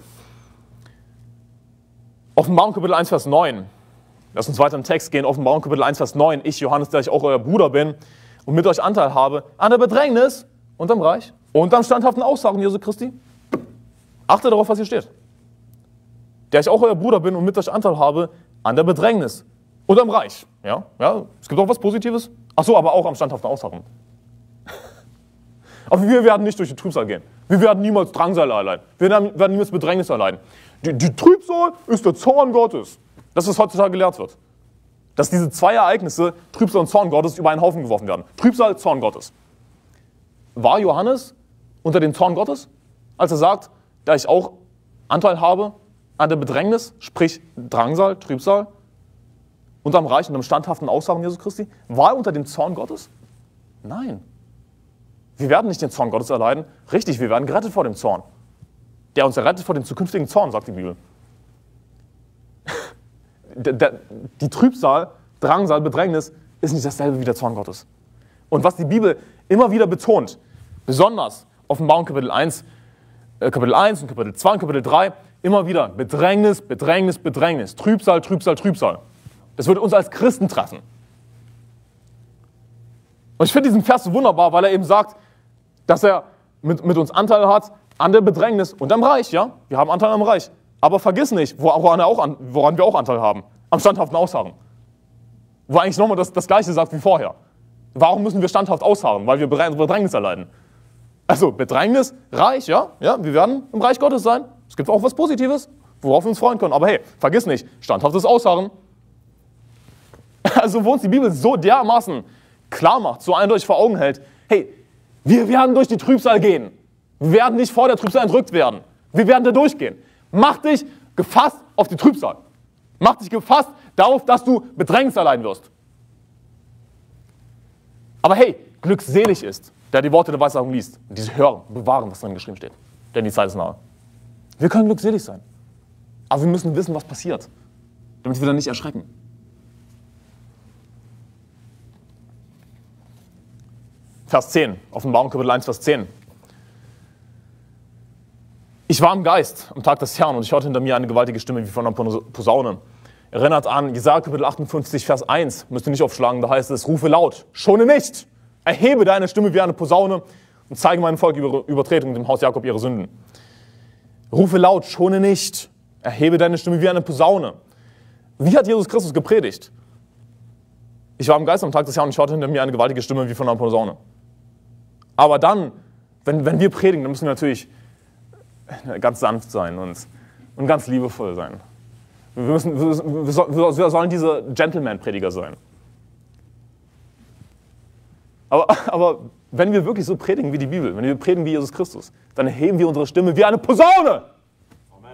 Offenbarung Kapitel eins, Vers neun. Lass uns weiter im Text gehen. Offenbarung Kapitel eins, Vers neun. Ich, Johannes, der ich auch euer Bruder bin und mit euch Anteil habe an der Bedrängnis und am Reich und am standhaften Aussagen Jesu Christi. Achtet darauf, was hier steht. Der ich auch euer Bruder bin und mit euch Anteil habe an der Bedrängnis und am Reich. Ja, ja, es gibt auch was Positives. Ach so, aber auch am standhaften Aussagen. Aber wir werden nicht durch die Trübsal gehen. Wir werden niemals Drangsal erleiden. Wir werden niemals Bedrängnis erleiden. Die, die Trübsal ist der Zorn Gottes. Das ist heutzutage gelehrt wird. Dass diese zwei Ereignisse, Trübsal und Zorn Gottes, über einen Haufen geworfen werden. Trübsal, Zorn Gottes. War Johannes unter dem Zorn Gottes, als er sagt, da ich auch Anteil habe an der Bedrängnis, sprich Drangsal, Trübsal, und am Reich und am standhaften Aussagen Jesu Christi? War er unter dem Zorn Gottes? Nein. Wir werden nicht den Zorn Gottes erleiden. Richtig, wir werden gerettet vor dem Zorn. Der uns errettet vor dem zukünftigen Zorn, sagt die Bibel. der, der, die Trübsal, Drangsal, Bedrängnis ist nicht dasselbe wie der Zorn Gottes. Und was die Bibel immer wieder betont, besonders Offenbarung Kapitel eins, äh, Kapitel eins und Kapitel zwei und Kapitel drei, immer wieder Bedrängnis, Bedrängnis, Bedrängnis, Trübsal, Trübsal, Trübsal. Das wird uns als Christen treffen. Und ich finde diesen Vers so wunderbar, weil er eben sagt, dass er mit, mit uns Anteil hat an der Bedrängnis und am Reich. Ja? Wir haben Anteil am Reich. Aber vergiss nicht, woran, er auch an, woran wir auch Anteil haben. Am standhaften Ausharren. Wo eigentlich nochmal das, das Gleiche sagt wie vorher. Warum müssen wir standhaft ausharren? Weil wir Bedrängnis erleiden. Also Bedrängnis, Reich, ja? ja, wir werden im Reich Gottes sein. Es gibt auch was Positives, worauf wir uns freuen können. Aber hey, vergiss nicht, standhaftes Ausharren. Also wo uns die Bibel so dermaßen klar macht, so eindeutig vor Augen hält, hey, wir werden durch die Trübsal gehen. Wir werden nicht vor der Trübsal entrückt werden. Wir werden da durchgehen. Mach dich gefasst auf die Trübsal. Mach dich gefasst darauf, dass du Bedrängnis erleiden wirst. Aber hey, glückselig ist, der die Worte der Weissagung liest und diese hören, bewahren, was drin geschrieben steht. Denn die Zeit ist nahe. Wir können glückselig sein. Aber wir müssen wissen, was passiert, damit wir dann nicht erschrecken. Vers zehn, Offenbarung Kapitel eins, Vers zehn. Ich war im Geist am Tag des Herrn und ich hörte hinter mir eine gewaltige Stimme wie von einer Posaune. Erinnert an Jesaja Kapitel achtundfünfzig, Vers eins, müsst ihr nicht aufschlagen, da heißt es, rufe laut, schone nicht, erhebe deine Stimme wie eine Posaune und zeige meinem Volk ihre Übertretung, dem Haus Jakob ihre Sünden. Rufe laut, schone nicht, erhebe deine Stimme wie eine Posaune. Wie hat Jesus Christus gepredigt? Ich war im Geist am Tag des Herrn und ich hörte hinter mir eine gewaltige Stimme wie von einer Posaune. Aber dann, wenn, wenn wir predigen, dann müssen wir natürlich ganz sanft sein und, und ganz liebevoll sein. Wir, müssen, wir, wir, wir sollen diese Gentleman-Prediger sein. Aber, aber wenn wir wirklich so predigen wie die Bibel, wenn wir predigen wie Jesus Christus, dann erheben wir unsere Stimme wie eine Posaune. Amen.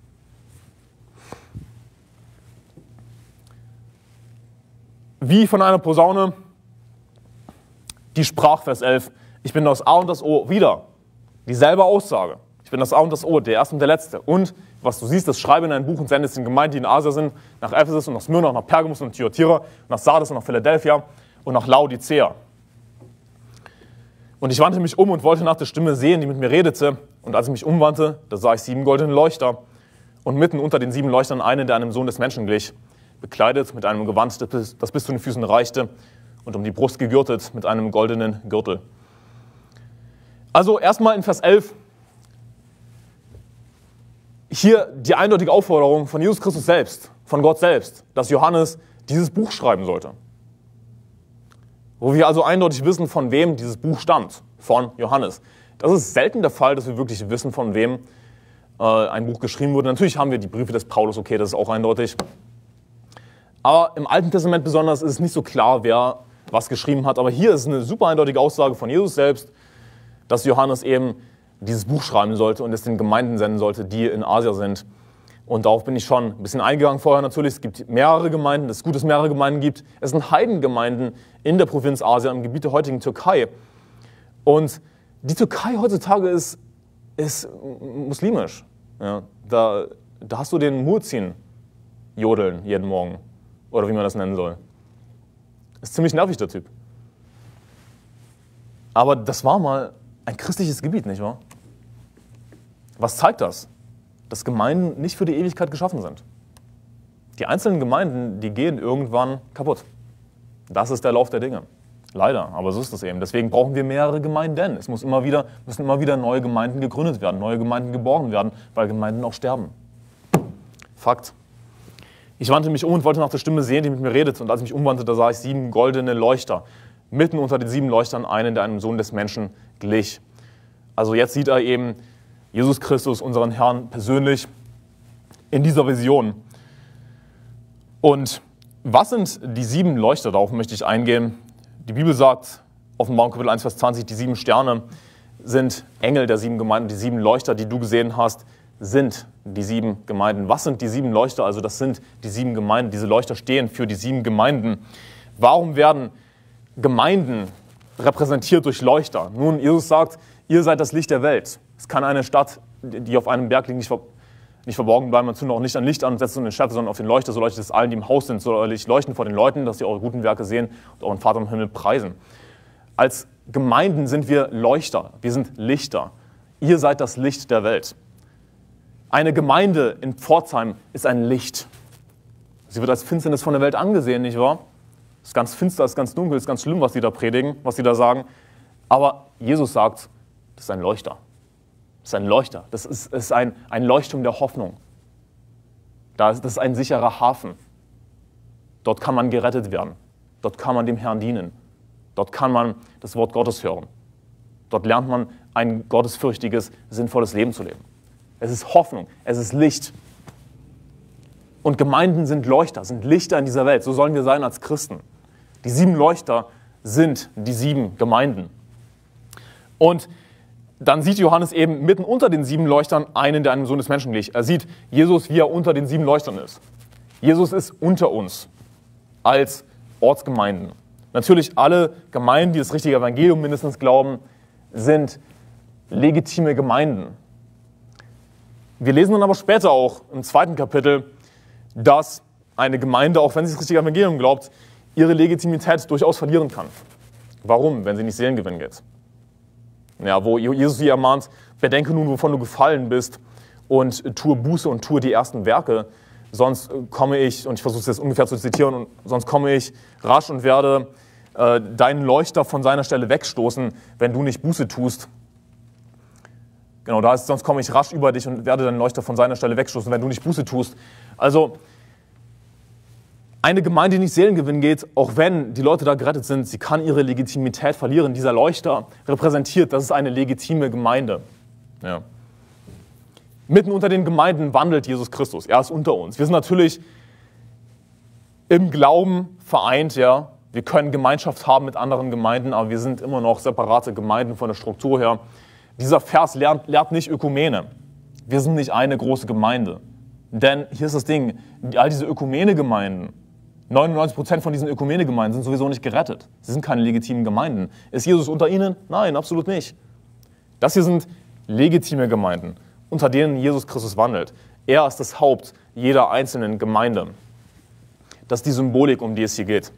Wie von einer Posaune, die sprach, Vers elf, ich bin das A und das O, wieder dieselbe Aussage. Ich bin das A und das O, der Erste und der Letzte. Und, was du siehst, das schreibe in ein Buch und sende es den Gemeinden, die in Asia sind, nach Ephesus und nach Smyrna, nach Pergamus und Thyatira, nach Sardes und nach Philadelphia und nach Laodicea. Und ich wandte mich um und wollte nach der Stimme sehen, die mit mir redete. Und als ich mich umwandte, da sah ich sieben goldene Leuchter. Und mitten unter den sieben Leuchtern einen, der einem Sohn des Menschen glich, bekleidet mit einem Gewand, das bis zu den Füßen reichte, und um die Brust gegürtet mit einem goldenen Gürtel. Also erstmal in Vers elf, hier die eindeutige Aufforderung von Jesus Christus selbst, von Gott selbst, dass Johannes dieses Buch schreiben sollte. Wo wir also eindeutig wissen, von wem dieses Buch stammt, von Johannes. Das ist selten der Fall, dass wir wirklich wissen, von wem äh, ein Buch geschrieben wurde. Natürlich haben wir die Briefe des Paulus, okay, das ist auch eindeutig. Aber im Alten Testament besonders ist es nicht so klar, wer was geschrieben hat. Aber hier ist eine super eindeutige Aussage von Jesus selbst, dass Johannes eben dieses Buch schreiben sollte und es den Gemeinden senden sollte, die in Asia sind. Und darauf bin ich schon ein bisschen eingegangen vorher natürlich. Es gibt mehrere Gemeinden, es ist gut, dass es mehrere Gemeinden gibt. Es sind Heidengemeinden in der Provinz Asia, im Gebiet der heutigen Türkei. Und die Türkei heutzutage ist ist muslimisch. Ja, da, da hast du den Muezzin jodeln jeden Morgen. Oder wie man das nennen soll. Ist ziemlich nervig, der Typ. Aber das war mal ein christliches Gebiet, nicht wahr? Was zeigt das? Dass Gemeinden nicht für die Ewigkeit geschaffen sind. Die einzelnen Gemeinden, die gehen irgendwann kaputt. Das ist der Lauf der Dinge. Leider, aber so ist es eben. Deswegen brauchen wir mehrere Gemeinden. Es muss immer wieder, müssen immer wieder neue Gemeinden gegründet werden, neue Gemeinden geborgen werden, weil Gemeinden auch sterben. Fakt. Ich wandte mich um und wollte nach der Stimme sehen, die mit mir redet. Und als ich mich umwandte, da sah ich sieben goldene Leuchter. Mitten unter den sieben Leuchtern einen, der einem Sohn des Menschen glich. Also jetzt sieht er eben Jesus Christus, unseren Herrn, persönlich in dieser Vision. Und was sind die sieben Leuchter? Darauf möchte ich eingehen. Die Bibel sagt, Offenbarung Kapitel eins, Vers zwanzig, die sieben Sterne sind Engel der sieben Gemeinden. Die sieben Leuchter, die du gesehen hast, sind die sieben Gemeinden. Was sind die sieben Leuchter? Also das sind die sieben Gemeinden. Diese Leuchter stehen für die sieben Gemeinden. Warum werden Gemeinden repräsentiert durch Leuchter? Nun, Jesus sagt, ihr seid das Licht der Welt. Es kann eine Stadt, die auf einem Berg liegt, nicht, ver nicht verborgen bleiben. Man zündet auch nicht ein Licht an und setzt es in den Schatten, sondern auf den Leuchter. So leuchtet es allen, die im Haus sind. So euer Licht leuchten vor den Leuten, dass sie eure guten Werke sehen und euren Vater im Himmel preisen. Als Gemeinden sind wir Leuchter. Wir sind Lichter. Ihr seid das Licht der Welt. Eine Gemeinde in Pforzheim ist ein Licht. Sie wird als Finsternis von der Welt angesehen, nicht wahr? Es ist ganz finster, es ist ganz dunkel, es ist ganz schlimm, was sie da predigen, was sie da sagen. Aber Jesus sagt, das ist ein Leuchter. Das ist ein Leuchter. Das ist, ist ein, ein Leuchtturm der Hoffnung. Das ist ein sicherer Hafen. Dort kann man gerettet werden. Dort kann man dem Herrn dienen. Dort kann man das Wort Gottes hören. Dort lernt man ein gottesfürchtiges, sinnvolles Leben zu leben. Es ist Hoffnung, es ist Licht. Und Gemeinden sind Leuchter, sind Lichter in dieser Welt. So sollen wir sein als Christen. Die sieben Leuchter sind die sieben Gemeinden. Und dann sieht Johannes eben mitten unter den sieben Leuchtern einen, der einem Sohn des Menschen glich. Er sieht Jesus, wie er unter den sieben Leuchtern ist. Jesus ist unter uns als Ortsgemeinden. Natürlich alle Gemeinden, die das richtige Evangelium mindestens glauben, sind legitime Gemeinden. Wir lesen dann aber später auch im zweiten Kapitel, dass eine Gemeinde, auch wenn sie das richtige Evangelium glaubt, ihre Legitimität durchaus verlieren kann. Warum, wenn sie nicht Seelengewinn geht? Ja, wo Jesus sie ermahnt, bedenke nun, wovon du gefallen bist und tue Buße und tue die ersten Werke, sonst komme ich, und ich versuche es jetzt ungefähr zu zitieren, und sonst komme ich rasch und werde äh, deinen Leuchter von seiner Stelle wegstoßen, wenn du nicht Buße tust. Genau, da heißt, sonst komme ich rasch über dich und werde deinen Leuchter von seiner Stelle wegstoßen, wenn du nicht Buße tust. Also eine Gemeinde, die nicht Seelengewinn geht, auch wenn die Leute da gerettet sind, sie kann ihre Legitimität verlieren. Dieser Leuchter repräsentiert, das ist eine legitime Gemeinde. Ja. Mitten unter den Gemeinden wandelt Jesus Christus. Er ist unter uns. Wir sind natürlich im Glauben vereint. Ja. Wir können Gemeinschaft haben mit anderen Gemeinden, aber wir sind immer noch separate Gemeinden von der Struktur her. Dieser Vers lehrt, lehrt nicht Ökumene. Wir sind nicht eine große Gemeinde. Denn hier ist das Ding, all diese Ökumene-Gemeinden, neunundneunzig Prozent von diesen Ökumene-Gemeinden sind sowieso nicht gerettet. Sie sind keine legitimen Gemeinden. Ist Jesus unter ihnen? Nein, absolut nicht. Das hier sind legitime Gemeinden, unter denen Jesus Christus wandelt. Er ist das Haupt jeder einzelnen Gemeinde. Das ist die Symbolik, um die es hier geht.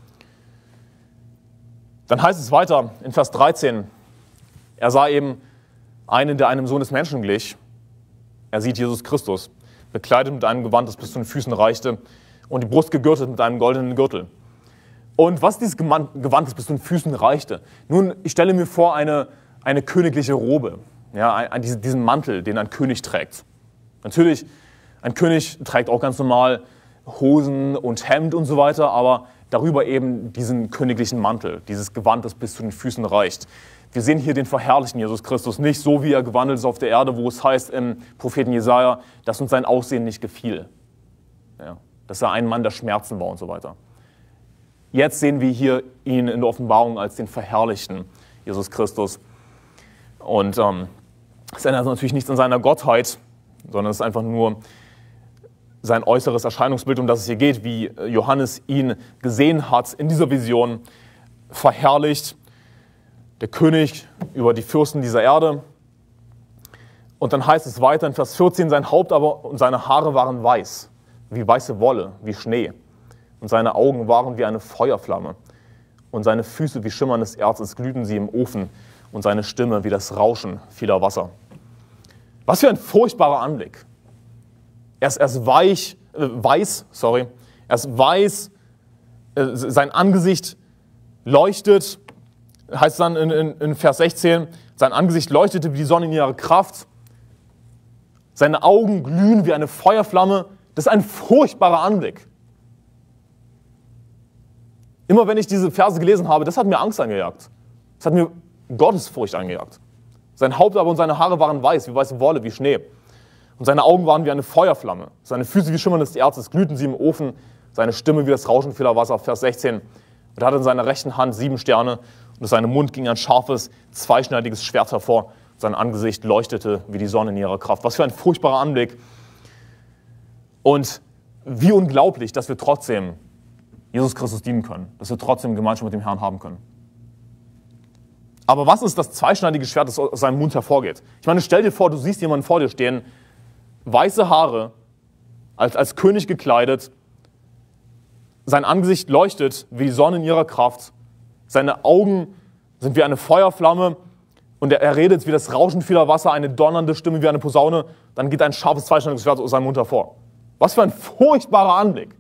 Dann heißt es weiter in Vers dreizehn, er sah eben einen, der einem Sohn des Menschen glich. Er sieht Jesus Christus, bekleidet mit einem Gewand, das bis zu den Füßen reichte, und die Brust gegürtet mit einem goldenen Gürtel. Und was dieses Gewand, das bis zu den Füßen reichte? Nun, ich stelle mir vor, eine, eine königliche Robe, ja, ein, diesen Mantel, den ein König trägt. Natürlich, ein König trägt auch ganz normal Hosen und Hemd und so weiter, aber darüber eben diesen königlichen Mantel, dieses Gewand, das bis zu den Füßen reicht. Wir sehen hier den verherrlichten Jesus Christus, nicht so, wie er gewandelt ist auf der Erde, wo es heißt im Propheten Jesaja, dass uns sein Aussehen nicht gefiel. Ja, dass er ein Mann der Schmerzen war und so weiter. Jetzt sehen wir hier ihn in der Offenbarung als den verherrlichten Jesus Christus. Und ähm, es ändert natürlich nichts an seiner Gottheit, sondern es ist einfach nur sein äußeres Erscheinungsbild, um das es hier geht, wie Johannes ihn gesehen hat in dieser Vision, verherrlicht, der König über die Fürsten dieser Erde. Und dann heißt es weiter in Vers vierzehn, sein Haupt aber und seine Haare waren weiß, wie weiße Wolle, wie Schnee. Und seine Augen waren wie eine Feuerflamme. Und seine Füße wie schimmerndes Erz, als glühten sie im Ofen. Und seine Stimme wie das Rauschen vieler Wasser. Was für ein furchtbarer Anblick. Er ist, er ist weich, äh, weiß, sorry, er ist weiß, äh, sein Angesicht leuchtet, heißt es dann in, in, in Vers sechzehn, sein Angesicht leuchtete wie die Sonne in ihrer Kraft, seine Augen glühen wie eine Feuerflamme. Das ist ein furchtbarer Anblick. Immer wenn ich diese Verse gelesen habe, das hat mir Angst eingejagt. Das hat mir Gottesfurcht eingejagt. Sein Haupt aber und seine Haare waren weiß, wie weiße Wolle, wie Schnee. Und seine Augen waren wie eine Feuerflamme. Seine Füße wie schimmerndes Erz, es glühten sie im Ofen. Seine Stimme wie das Rauschen vieler Wasser. Vers sechzehn. Und er hatte in seiner rechten Hand sieben Sterne. Und aus seinem Mund ging ein scharfes, zweischneidiges Schwert hervor. Sein Angesicht leuchtete wie die Sonne in ihrer Kraft. Was für ein furchtbarer Anblick. Und wie unglaublich, dass wir trotzdem Jesus Christus dienen können. Dass wir trotzdem Gemeinschaft mit dem Herrn haben können. Aber was ist das zweischneidige Schwert, das aus seinem Mund hervorgeht? Ich meine, stell dir vor, du siehst jemanden vor dir stehen, weiße Haare, als, als König gekleidet, sein Angesicht leuchtet wie die Sonne in ihrer Kraft, seine Augen sind wie eine Feuerflamme und er, er redet wie das Rauschen vieler Wasser, eine donnernde Stimme wie eine Posaune, dann geht ein scharfes, zweischneidiges Schwert aus seinem Mund hervor. Was für ein furchtbarer Anblick.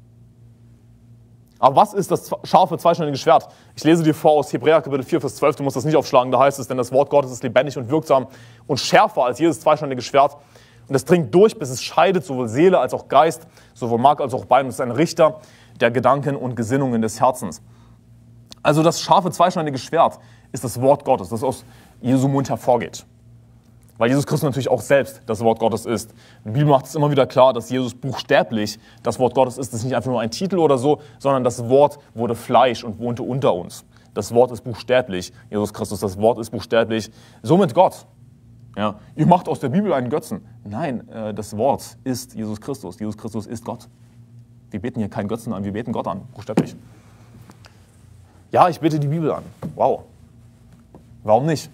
Aber was ist das scharfe, zweischneidige Schwert? Ich lese dir vor aus Hebräer Kapitel vier, Vers zwölf, du musst das nicht aufschlagen, da heißt es, denn das Wort Gottes ist lebendig und wirksam und schärfer als jedes zweischneidige Schwert. Und es dringt durch, bis es scheidet, sowohl Seele als auch Geist, sowohl Mark als auch Bein. Es ist ein Richter der Gedanken und Gesinnungen des Herzens. Also das scharfe, zweischneidige Schwert ist das Wort Gottes, das aus Jesu Mund hervorgeht. Weil Jesus Christus natürlich auch selbst das Wort Gottes ist. Die Bibel macht es immer wieder klar, dass Jesus buchstäblich das Wort Gottes ist. Das ist nicht einfach nur ein Titel oder so, sondern das Wort wurde Fleisch und wohnte unter uns. Das Wort ist buchstäblich Jesus Christus, das Wort ist buchstäblich somit Gott. Ja, ihr macht aus der Bibel einen Götzen. Nein, äh, das Wort ist Jesus Christus. Jesus Christus ist Gott. Wir beten hier keinen Götzen an, wir beten Gott an, buchstäblich. Ja, ich bete die Bibel an. Wow. Warum nicht?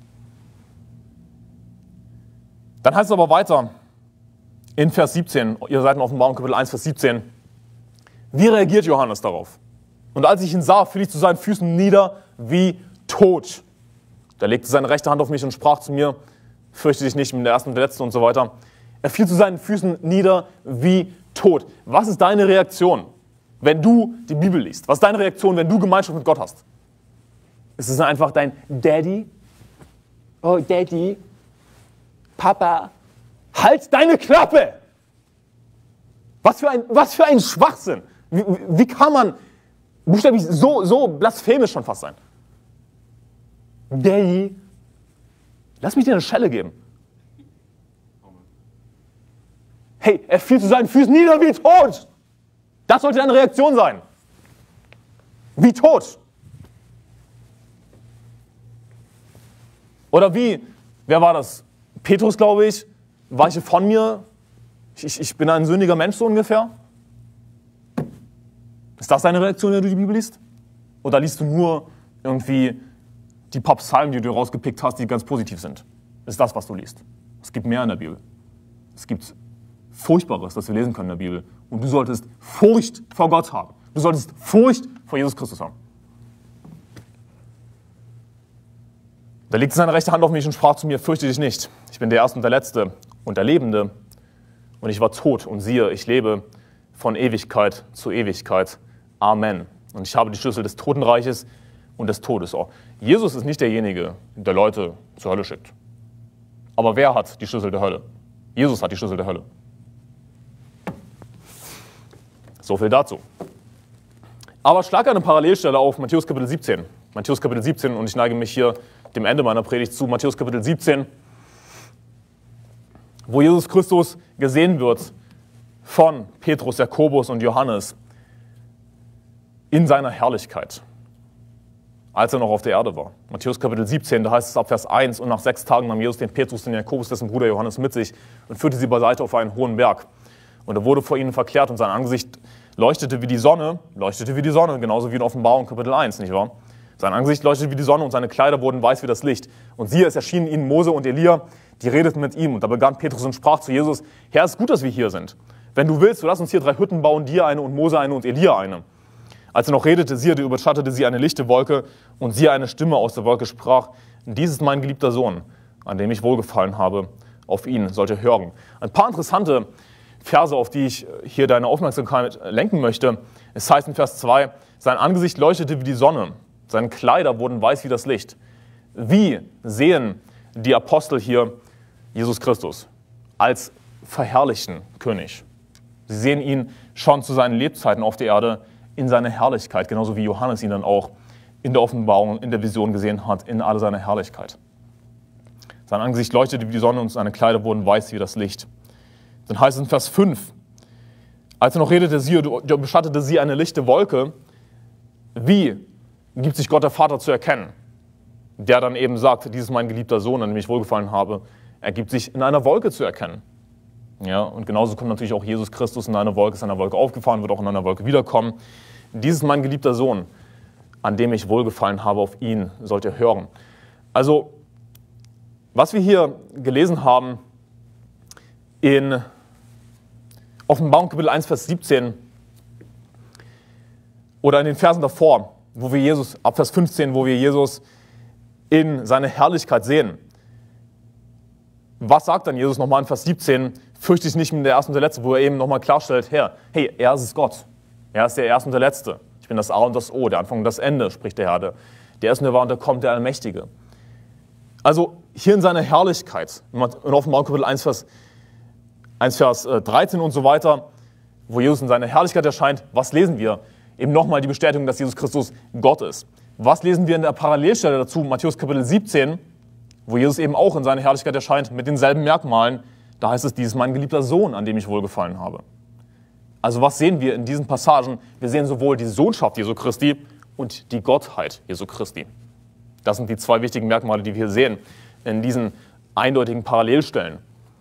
Dann heißt es aber weiter in Vers siebzehn, ihr seid in Offenbarung Kapitel eins, Vers siebzehn. Wie reagiert Johannes darauf? Und als ich ihn sah, fiel ich zu seinen Füßen nieder wie tot. Da legte seine rechte Hand auf mich und sprach zu mir, fürchte dich nicht, mit der ersten und der letzten und so weiter. Er fiel zu seinen Füßen nieder wie tot. Was ist deine Reaktion, wenn du die Bibel liest? Was ist deine Reaktion, wenn du Gemeinschaft mit Gott hast? Ist es einfach dein Daddy? Oh, Daddy, Papa, halt deine Klappe! Was für ein, was für ein Schwachsinn! Wie, wie kann man buchstäblich so, so blasphemisch schon fast sein? Daddy, lass mich dir eine Schelle geben. Hey, er fiel zu seinen Füßen nieder wie tot. Das sollte deine Reaktion sein. Wie tot. Oder wie, wer war das? Petrus, glaube ich, weiche von mir. Ich, ich bin ein sündiger Mensch so ungefähr. Ist das deine Reaktion, wenn du die Bibel liest? Oder liest du nur irgendwie die paar Psalmen, die du rausgepickt hast, die ganz positiv sind? Ist das, was du liest? Es gibt mehr in der Bibel. Es gibt Furchtbares, das wir lesen können in der Bibel. Und du solltest Furcht vor Gott haben. Du solltest Furcht vor Jesus Christus haben. Da legte seine rechte Hand auf mich und sprach zu mir, fürchte dich nicht. Ich bin der Erste und der Letzte und der Lebende. Und ich war tot und siehe, ich lebe von Ewigkeit zu Ewigkeit. Amen. Und ich habe die Schlüssel des Totenreiches und des Todes. Oh, Jesus ist nicht derjenige, der Leute zur Hölle schickt. Aber wer hat die Schlüssel der Hölle? Jesus hat die Schlüssel der Hölle. So viel dazu. Aber schlag eine Parallelstelle auf Matthäus Kapitel siebzehn. Matthäus Kapitel siebzehn, und ich neige mich hier dem Ende meiner Predigt zu. Matthäus Kapitel siebzehn, wo Jesus Christus gesehen wird von Petrus, Jakobus und Johannes in seiner Herrlichkeit, als er noch auf der Erde war. Matthäus Kapitel siebzehn, da heißt es ab Vers eins, und nach sechs Tagen nahm Jesus den Petrus, den Jakobus, dessen Bruder Johannes mit sich und führte sie beiseite auf einen hohen Berg. Und er wurde vor ihnen verklärt und sein Angesicht leuchtete wie die Sonne, leuchtete wie die Sonne, genauso wie in Offenbarung Kapitel eins, nicht wahr? Sein Angesicht leuchtete wie die Sonne und seine Kleider wurden weiß wie das Licht. Und siehe, es erschienen ihnen Mose und Elia, die redeten mit ihm. Und da begann Petrus und sprach zu Jesus, Herr, es ist gut, dass wir hier sind. Wenn du willst, so lass uns hier drei Hütten bauen, dir eine und Mose eine und Elia eine. Als er noch redete, siehe, überschattete sie eine lichte Wolke und siehe, eine Stimme aus der Wolke sprach, dies ist mein geliebter Sohn, an dem ich wohlgefallen habe, auf ihn sollt ihr hören. Ein paar interessante Verse, auf die ich hier deine Aufmerksamkeit lenken möchte. Es heißt in Vers zwei, sein Angesicht leuchtete wie die Sonne, seine Kleider wurden weiß wie das Licht. Wie sehen die Apostel hier Jesus Christus? Als verherrlichten König. Sie sehen ihn schon zu seinen Lebzeiten auf der Erde in seiner Herrlichkeit, genauso wie Johannes ihn dann auch in der Offenbarung, in der Vision gesehen hat, in all seiner Herrlichkeit. Sein Angesicht leuchtete wie die Sonne und seine Kleider wurden weiß wie das Licht. Dann heißt es in Vers fünf, als er noch redete, siehe, beschattete sie eine lichte Wolke. Wie gibt sich Gott der Vater zu erkennen? Der dann eben sagt, dies ist mein geliebter Sohn, an dem ich wohlgefallen habe. Er gibt sich in einer Wolke zu erkennen. Ja, und genauso kommt natürlich auch Jesus Christus in einer Wolke, ist in einer Wolke aufgefahren, wird auch in einer Wolke wiederkommen. Dies ist mein geliebter Sohn, an dem ich wohlgefallen habe, auf ihn sollt ihr hören. Also, was wir hier gelesen haben in Offenbarung Kapitel eins, Vers siebzehn oder in den Versen davor, wo wir Jesus, ab Vers fünfzehn, wo wir Jesus in seiner Herrlichkeit sehen. Was sagt dann Jesus nochmal in Vers siebzehn? Fürchte ich nicht mit der Erste und der Letzte, wo er eben nochmal klarstellt, Herr, hey, er ist es Gott. Er ist der Erste und der Letzte. Ich bin das A und das O, der Anfang und das Ende, spricht der Herr. Der Erste und der War und der kommt, der Allmächtige. Also hier in seiner Herrlichkeit, in Offenbarung Kapitel eins, Vers, eins, Vers dreizehn und so weiter, wo Jesus in seiner Herrlichkeit erscheint, was lesen wir? Eben nochmal die Bestätigung, dass Jesus Christus Gott ist. Was lesen wir in der Parallelstelle dazu, Matthäus Kapitel siebzehn, wo Jesus eben auch in seiner Herrlichkeit erscheint, mit denselben Merkmalen. Da heißt es, dies ist mein geliebter Sohn, an dem ich wohlgefallen habe. Also was sehen wir in diesen Passagen? Wir sehen sowohl die Sohnschaft Jesu Christi und die Gottheit Jesu Christi. Das sind die zwei wichtigen Merkmale, die wir hier sehen, in diesen eindeutigen Parallelstellen.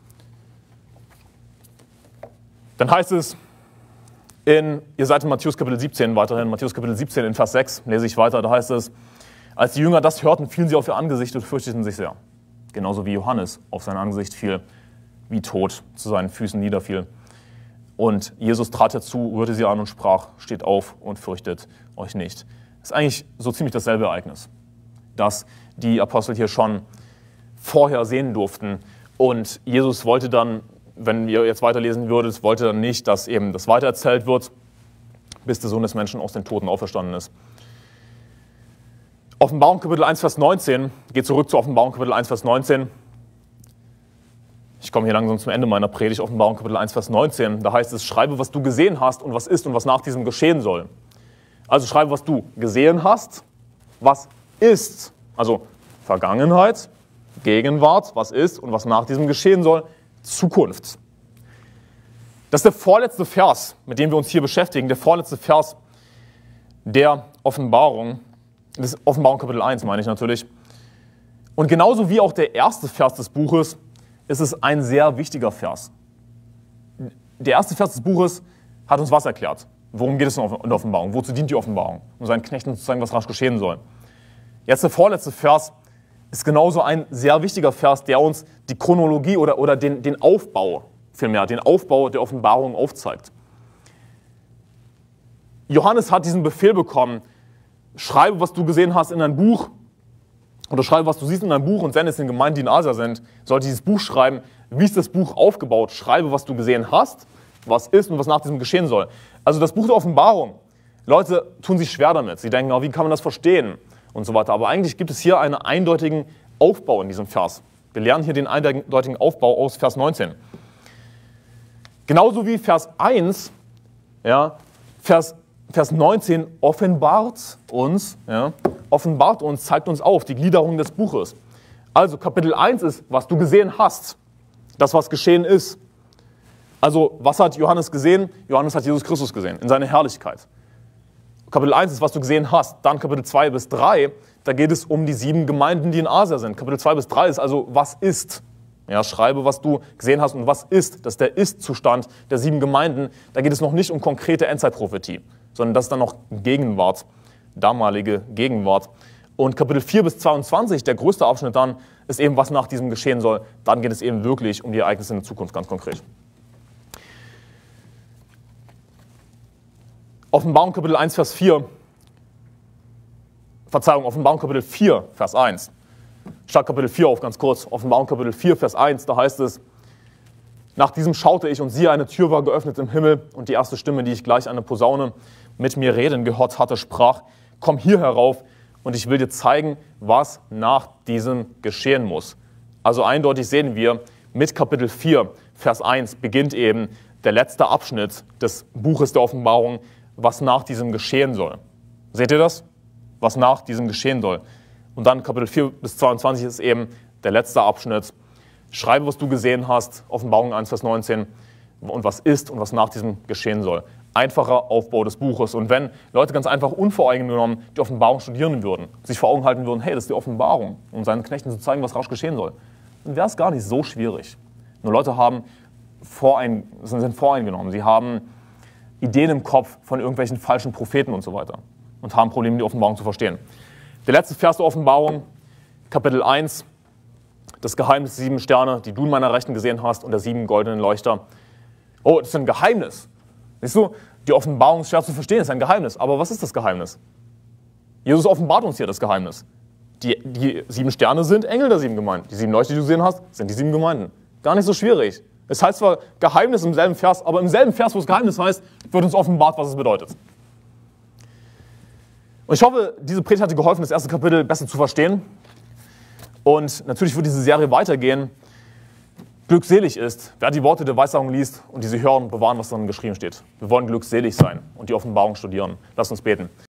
Dann heißt es, in, ihr seid in Matthäus Kapitel siebzehn weiterhin, Matthäus Kapitel siebzehn in Vers sechs, lese ich weiter, da heißt es, als die Jünger das hörten, fielen sie auf ihr Angesicht und fürchteten sich sehr. Genauso wie Johannes auf sein Angesicht fiel, wie tot zu seinen Füßen niederfiel. Und Jesus trat herzu, rührte sie an und sprach, steht auf und fürchtet euch nicht. Das ist eigentlich so ziemlich dasselbe Ereignis, das die Apostel hier schon vorher sehen durften. Und Jesus wollte dann, wenn ihr jetzt weiterlesen würdet, wollte dann nicht, dass eben das weitererzählt wird, bis der Sohn des Menschen aus den Toten auferstanden ist. Offenbarung Kapitel eins, Vers neunzehn, geht zurück zu Offenbarung Kapitel eins, Vers neunzehn. Ich komme hier langsam zum Ende meiner Predigt, Offenbarung Kapitel eins, Vers neunzehn. Da heißt es, schreibe, was du gesehen hast und was ist und was nach diesem geschehen soll. Also schreibe, was du gesehen hast, was ist, also Vergangenheit, Gegenwart, was ist und was nach diesem geschehen soll, Zukunft. Das ist der vorletzte Vers, mit dem wir uns hier beschäftigen, der vorletzte Vers der Offenbarung, das ist Offenbarung Kapitel eins, meine ich natürlich. Und genauso wie auch der erste Vers des Buches, ist es ein sehr wichtiger Vers. Der erste Vers des Buches hat uns was erklärt. Worum geht es in der Offenbarung? Wozu dient die Offenbarung? Um seinen Knechten zu zeigen, was rasch geschehen soll. Jetzt der vorletzte Vers ist genauso ein sehr wichtiger Vers, der uns die Chronologie oder, oder den, den Aufbau, vielmehr den Aufbau der Offenbarung aufzeigt. Johannes hat diesen Befehl bekommen, schreibe, was du gesehen hast, in ein Buch, oder schreibe, was du siehst in ein Buch und sende es den Gemeinden, die in Asia sind. Sollte dieses Buch schreiben, wie ist das Buch aufgebaut? Schreibe, was du gesehen hast, was ist und was nach diesem geschehen soll. Also das Buch der Offenbarung. Leute tun sich schwer damit. Sie denken, oh, wie kann man das verstehen? Und so weiter. Aber eigentlich gibt es hier einen eindeutigen Aufbau in diesem Vers. Wir lernen hier den eindeutigen Aufbau aus Vers neunzehn. Genauso wie Vers eins, ja, Vers, Vers neunzehn offenbart uns, ja, offenbart uns, zeigt uns auf, die Gliederung des Buches. Also Kapitel eins ist, was du gesehen hast, das, was geschehen ist. Also was hat Johannes gesehen? Johannes hat Jesus Christus gesehen, in seiner Herrlichkeit. Kapitel eins ist, was du gesehen hast. Dann Kapitel zwei bis drei, da geht es um die sieben Gemeinden, die in Asia sind. Kapitel zwei bis drei ist also, was ist? Ja, schreibe, was du gesehen hast und was ist. Das ist der Ist-Zustand der sieben Gemeinden. Da geht es noch nicht um konkrete Endzeitprophetie, sondern das ist dann noch Gegenwart, damalige Gegenwart. Und Kapitel vier bis zweiundzwanzig, der größte Abschnitt dann, ist eben, was nach diesem geschehen soll. Dann geht es eben wirklich um die Ereignisse in der Zukunft, ganz konkret. Offenbarung Kapitel eins, Vers vier. Verzeihung, Offenbarung Kapitel vier, Vers eins. Schlag Kapitel vier auf, ganz kurz. Offenbarung Kapitel vier, Vers eins, da heißt es: Nach diesem schaute ich, und siehe, eine Tür war geöffnet im Himmel, und die erste Stimme, die ich gleich eine Posaune mit mir reden gehört hatte, sprach: Komm hier herauf, und ich will dir zeigen, was nach diesem geschehen muss. Also eindeutig sehen wir, mit Kapitel vier, Vers eins beginnt eben der letzte Abschnitt des Buches der Offenbarung, was nach diesem geschehen soll. Seht ihr das? Was nach diesem geschehen soll. Und dann Kapitel vier bis zweiundzwanzig ist eben der letzte Abschnitt. Schreibe, was du gesehen hast, Offenbarung eins, Vers neunzehn, und was ist und was nach diesem geschehen soll. Einfacher Aufbau des Buches. Und wenn Leute ganz einfach unvoreingenommen die Offenbarung studieren würden, sich vor Augen halten würden, hey, das ist die Offenbarung, um seinen Knechten zu zeigen, was rasch geschehen soll, dann wäre es gar nicht so schwierig. Nur Leute haben vorein, sind voreingenommen. Sie haben Ideen im Kopf von irgendwelchen falschen Propheten und so weiter und haben Probleme, die Offenbarung zu verstehen. Der letzte Vers der Offenbarung, Kapitel eins, das Geheimnis der sieben Sterne, die du in meiner Rechten gesehen hast, und der sieben goldenen Leuchter. Oh, das ist ein Geheimnis. Siehst du, die Offenbarung ist schwer zu verstehen, ist ein Geheimnis. Aber was ist das Geheimnis? Jesus offenbart uns hier das Geheimnis. Die, die sieben Sterne sind Engel der sieben Gemeinden. Die sieben Leuchter, die du gesehen hast, sind die sieben Gemeinden. Gar nicht so schwierig. Es heißt zwar Geheimnis im selben Vers, aber im selben Vers, wo es Geheimnis heißt, wird uns offenbart, was es bedeutet. Und ich hoffe, diese Predigt hat dir geholfen, das erste Kapitel besser zu verstehen. Und natürlich wird diese Serie weitergehen. Glückselig ist, wer die Worte der Weissagung liest und diese hören und bewahren, was darin geschrieben steht. Wir wollen glückselig sein und die Offenbarung studieren. Lasst uns beten.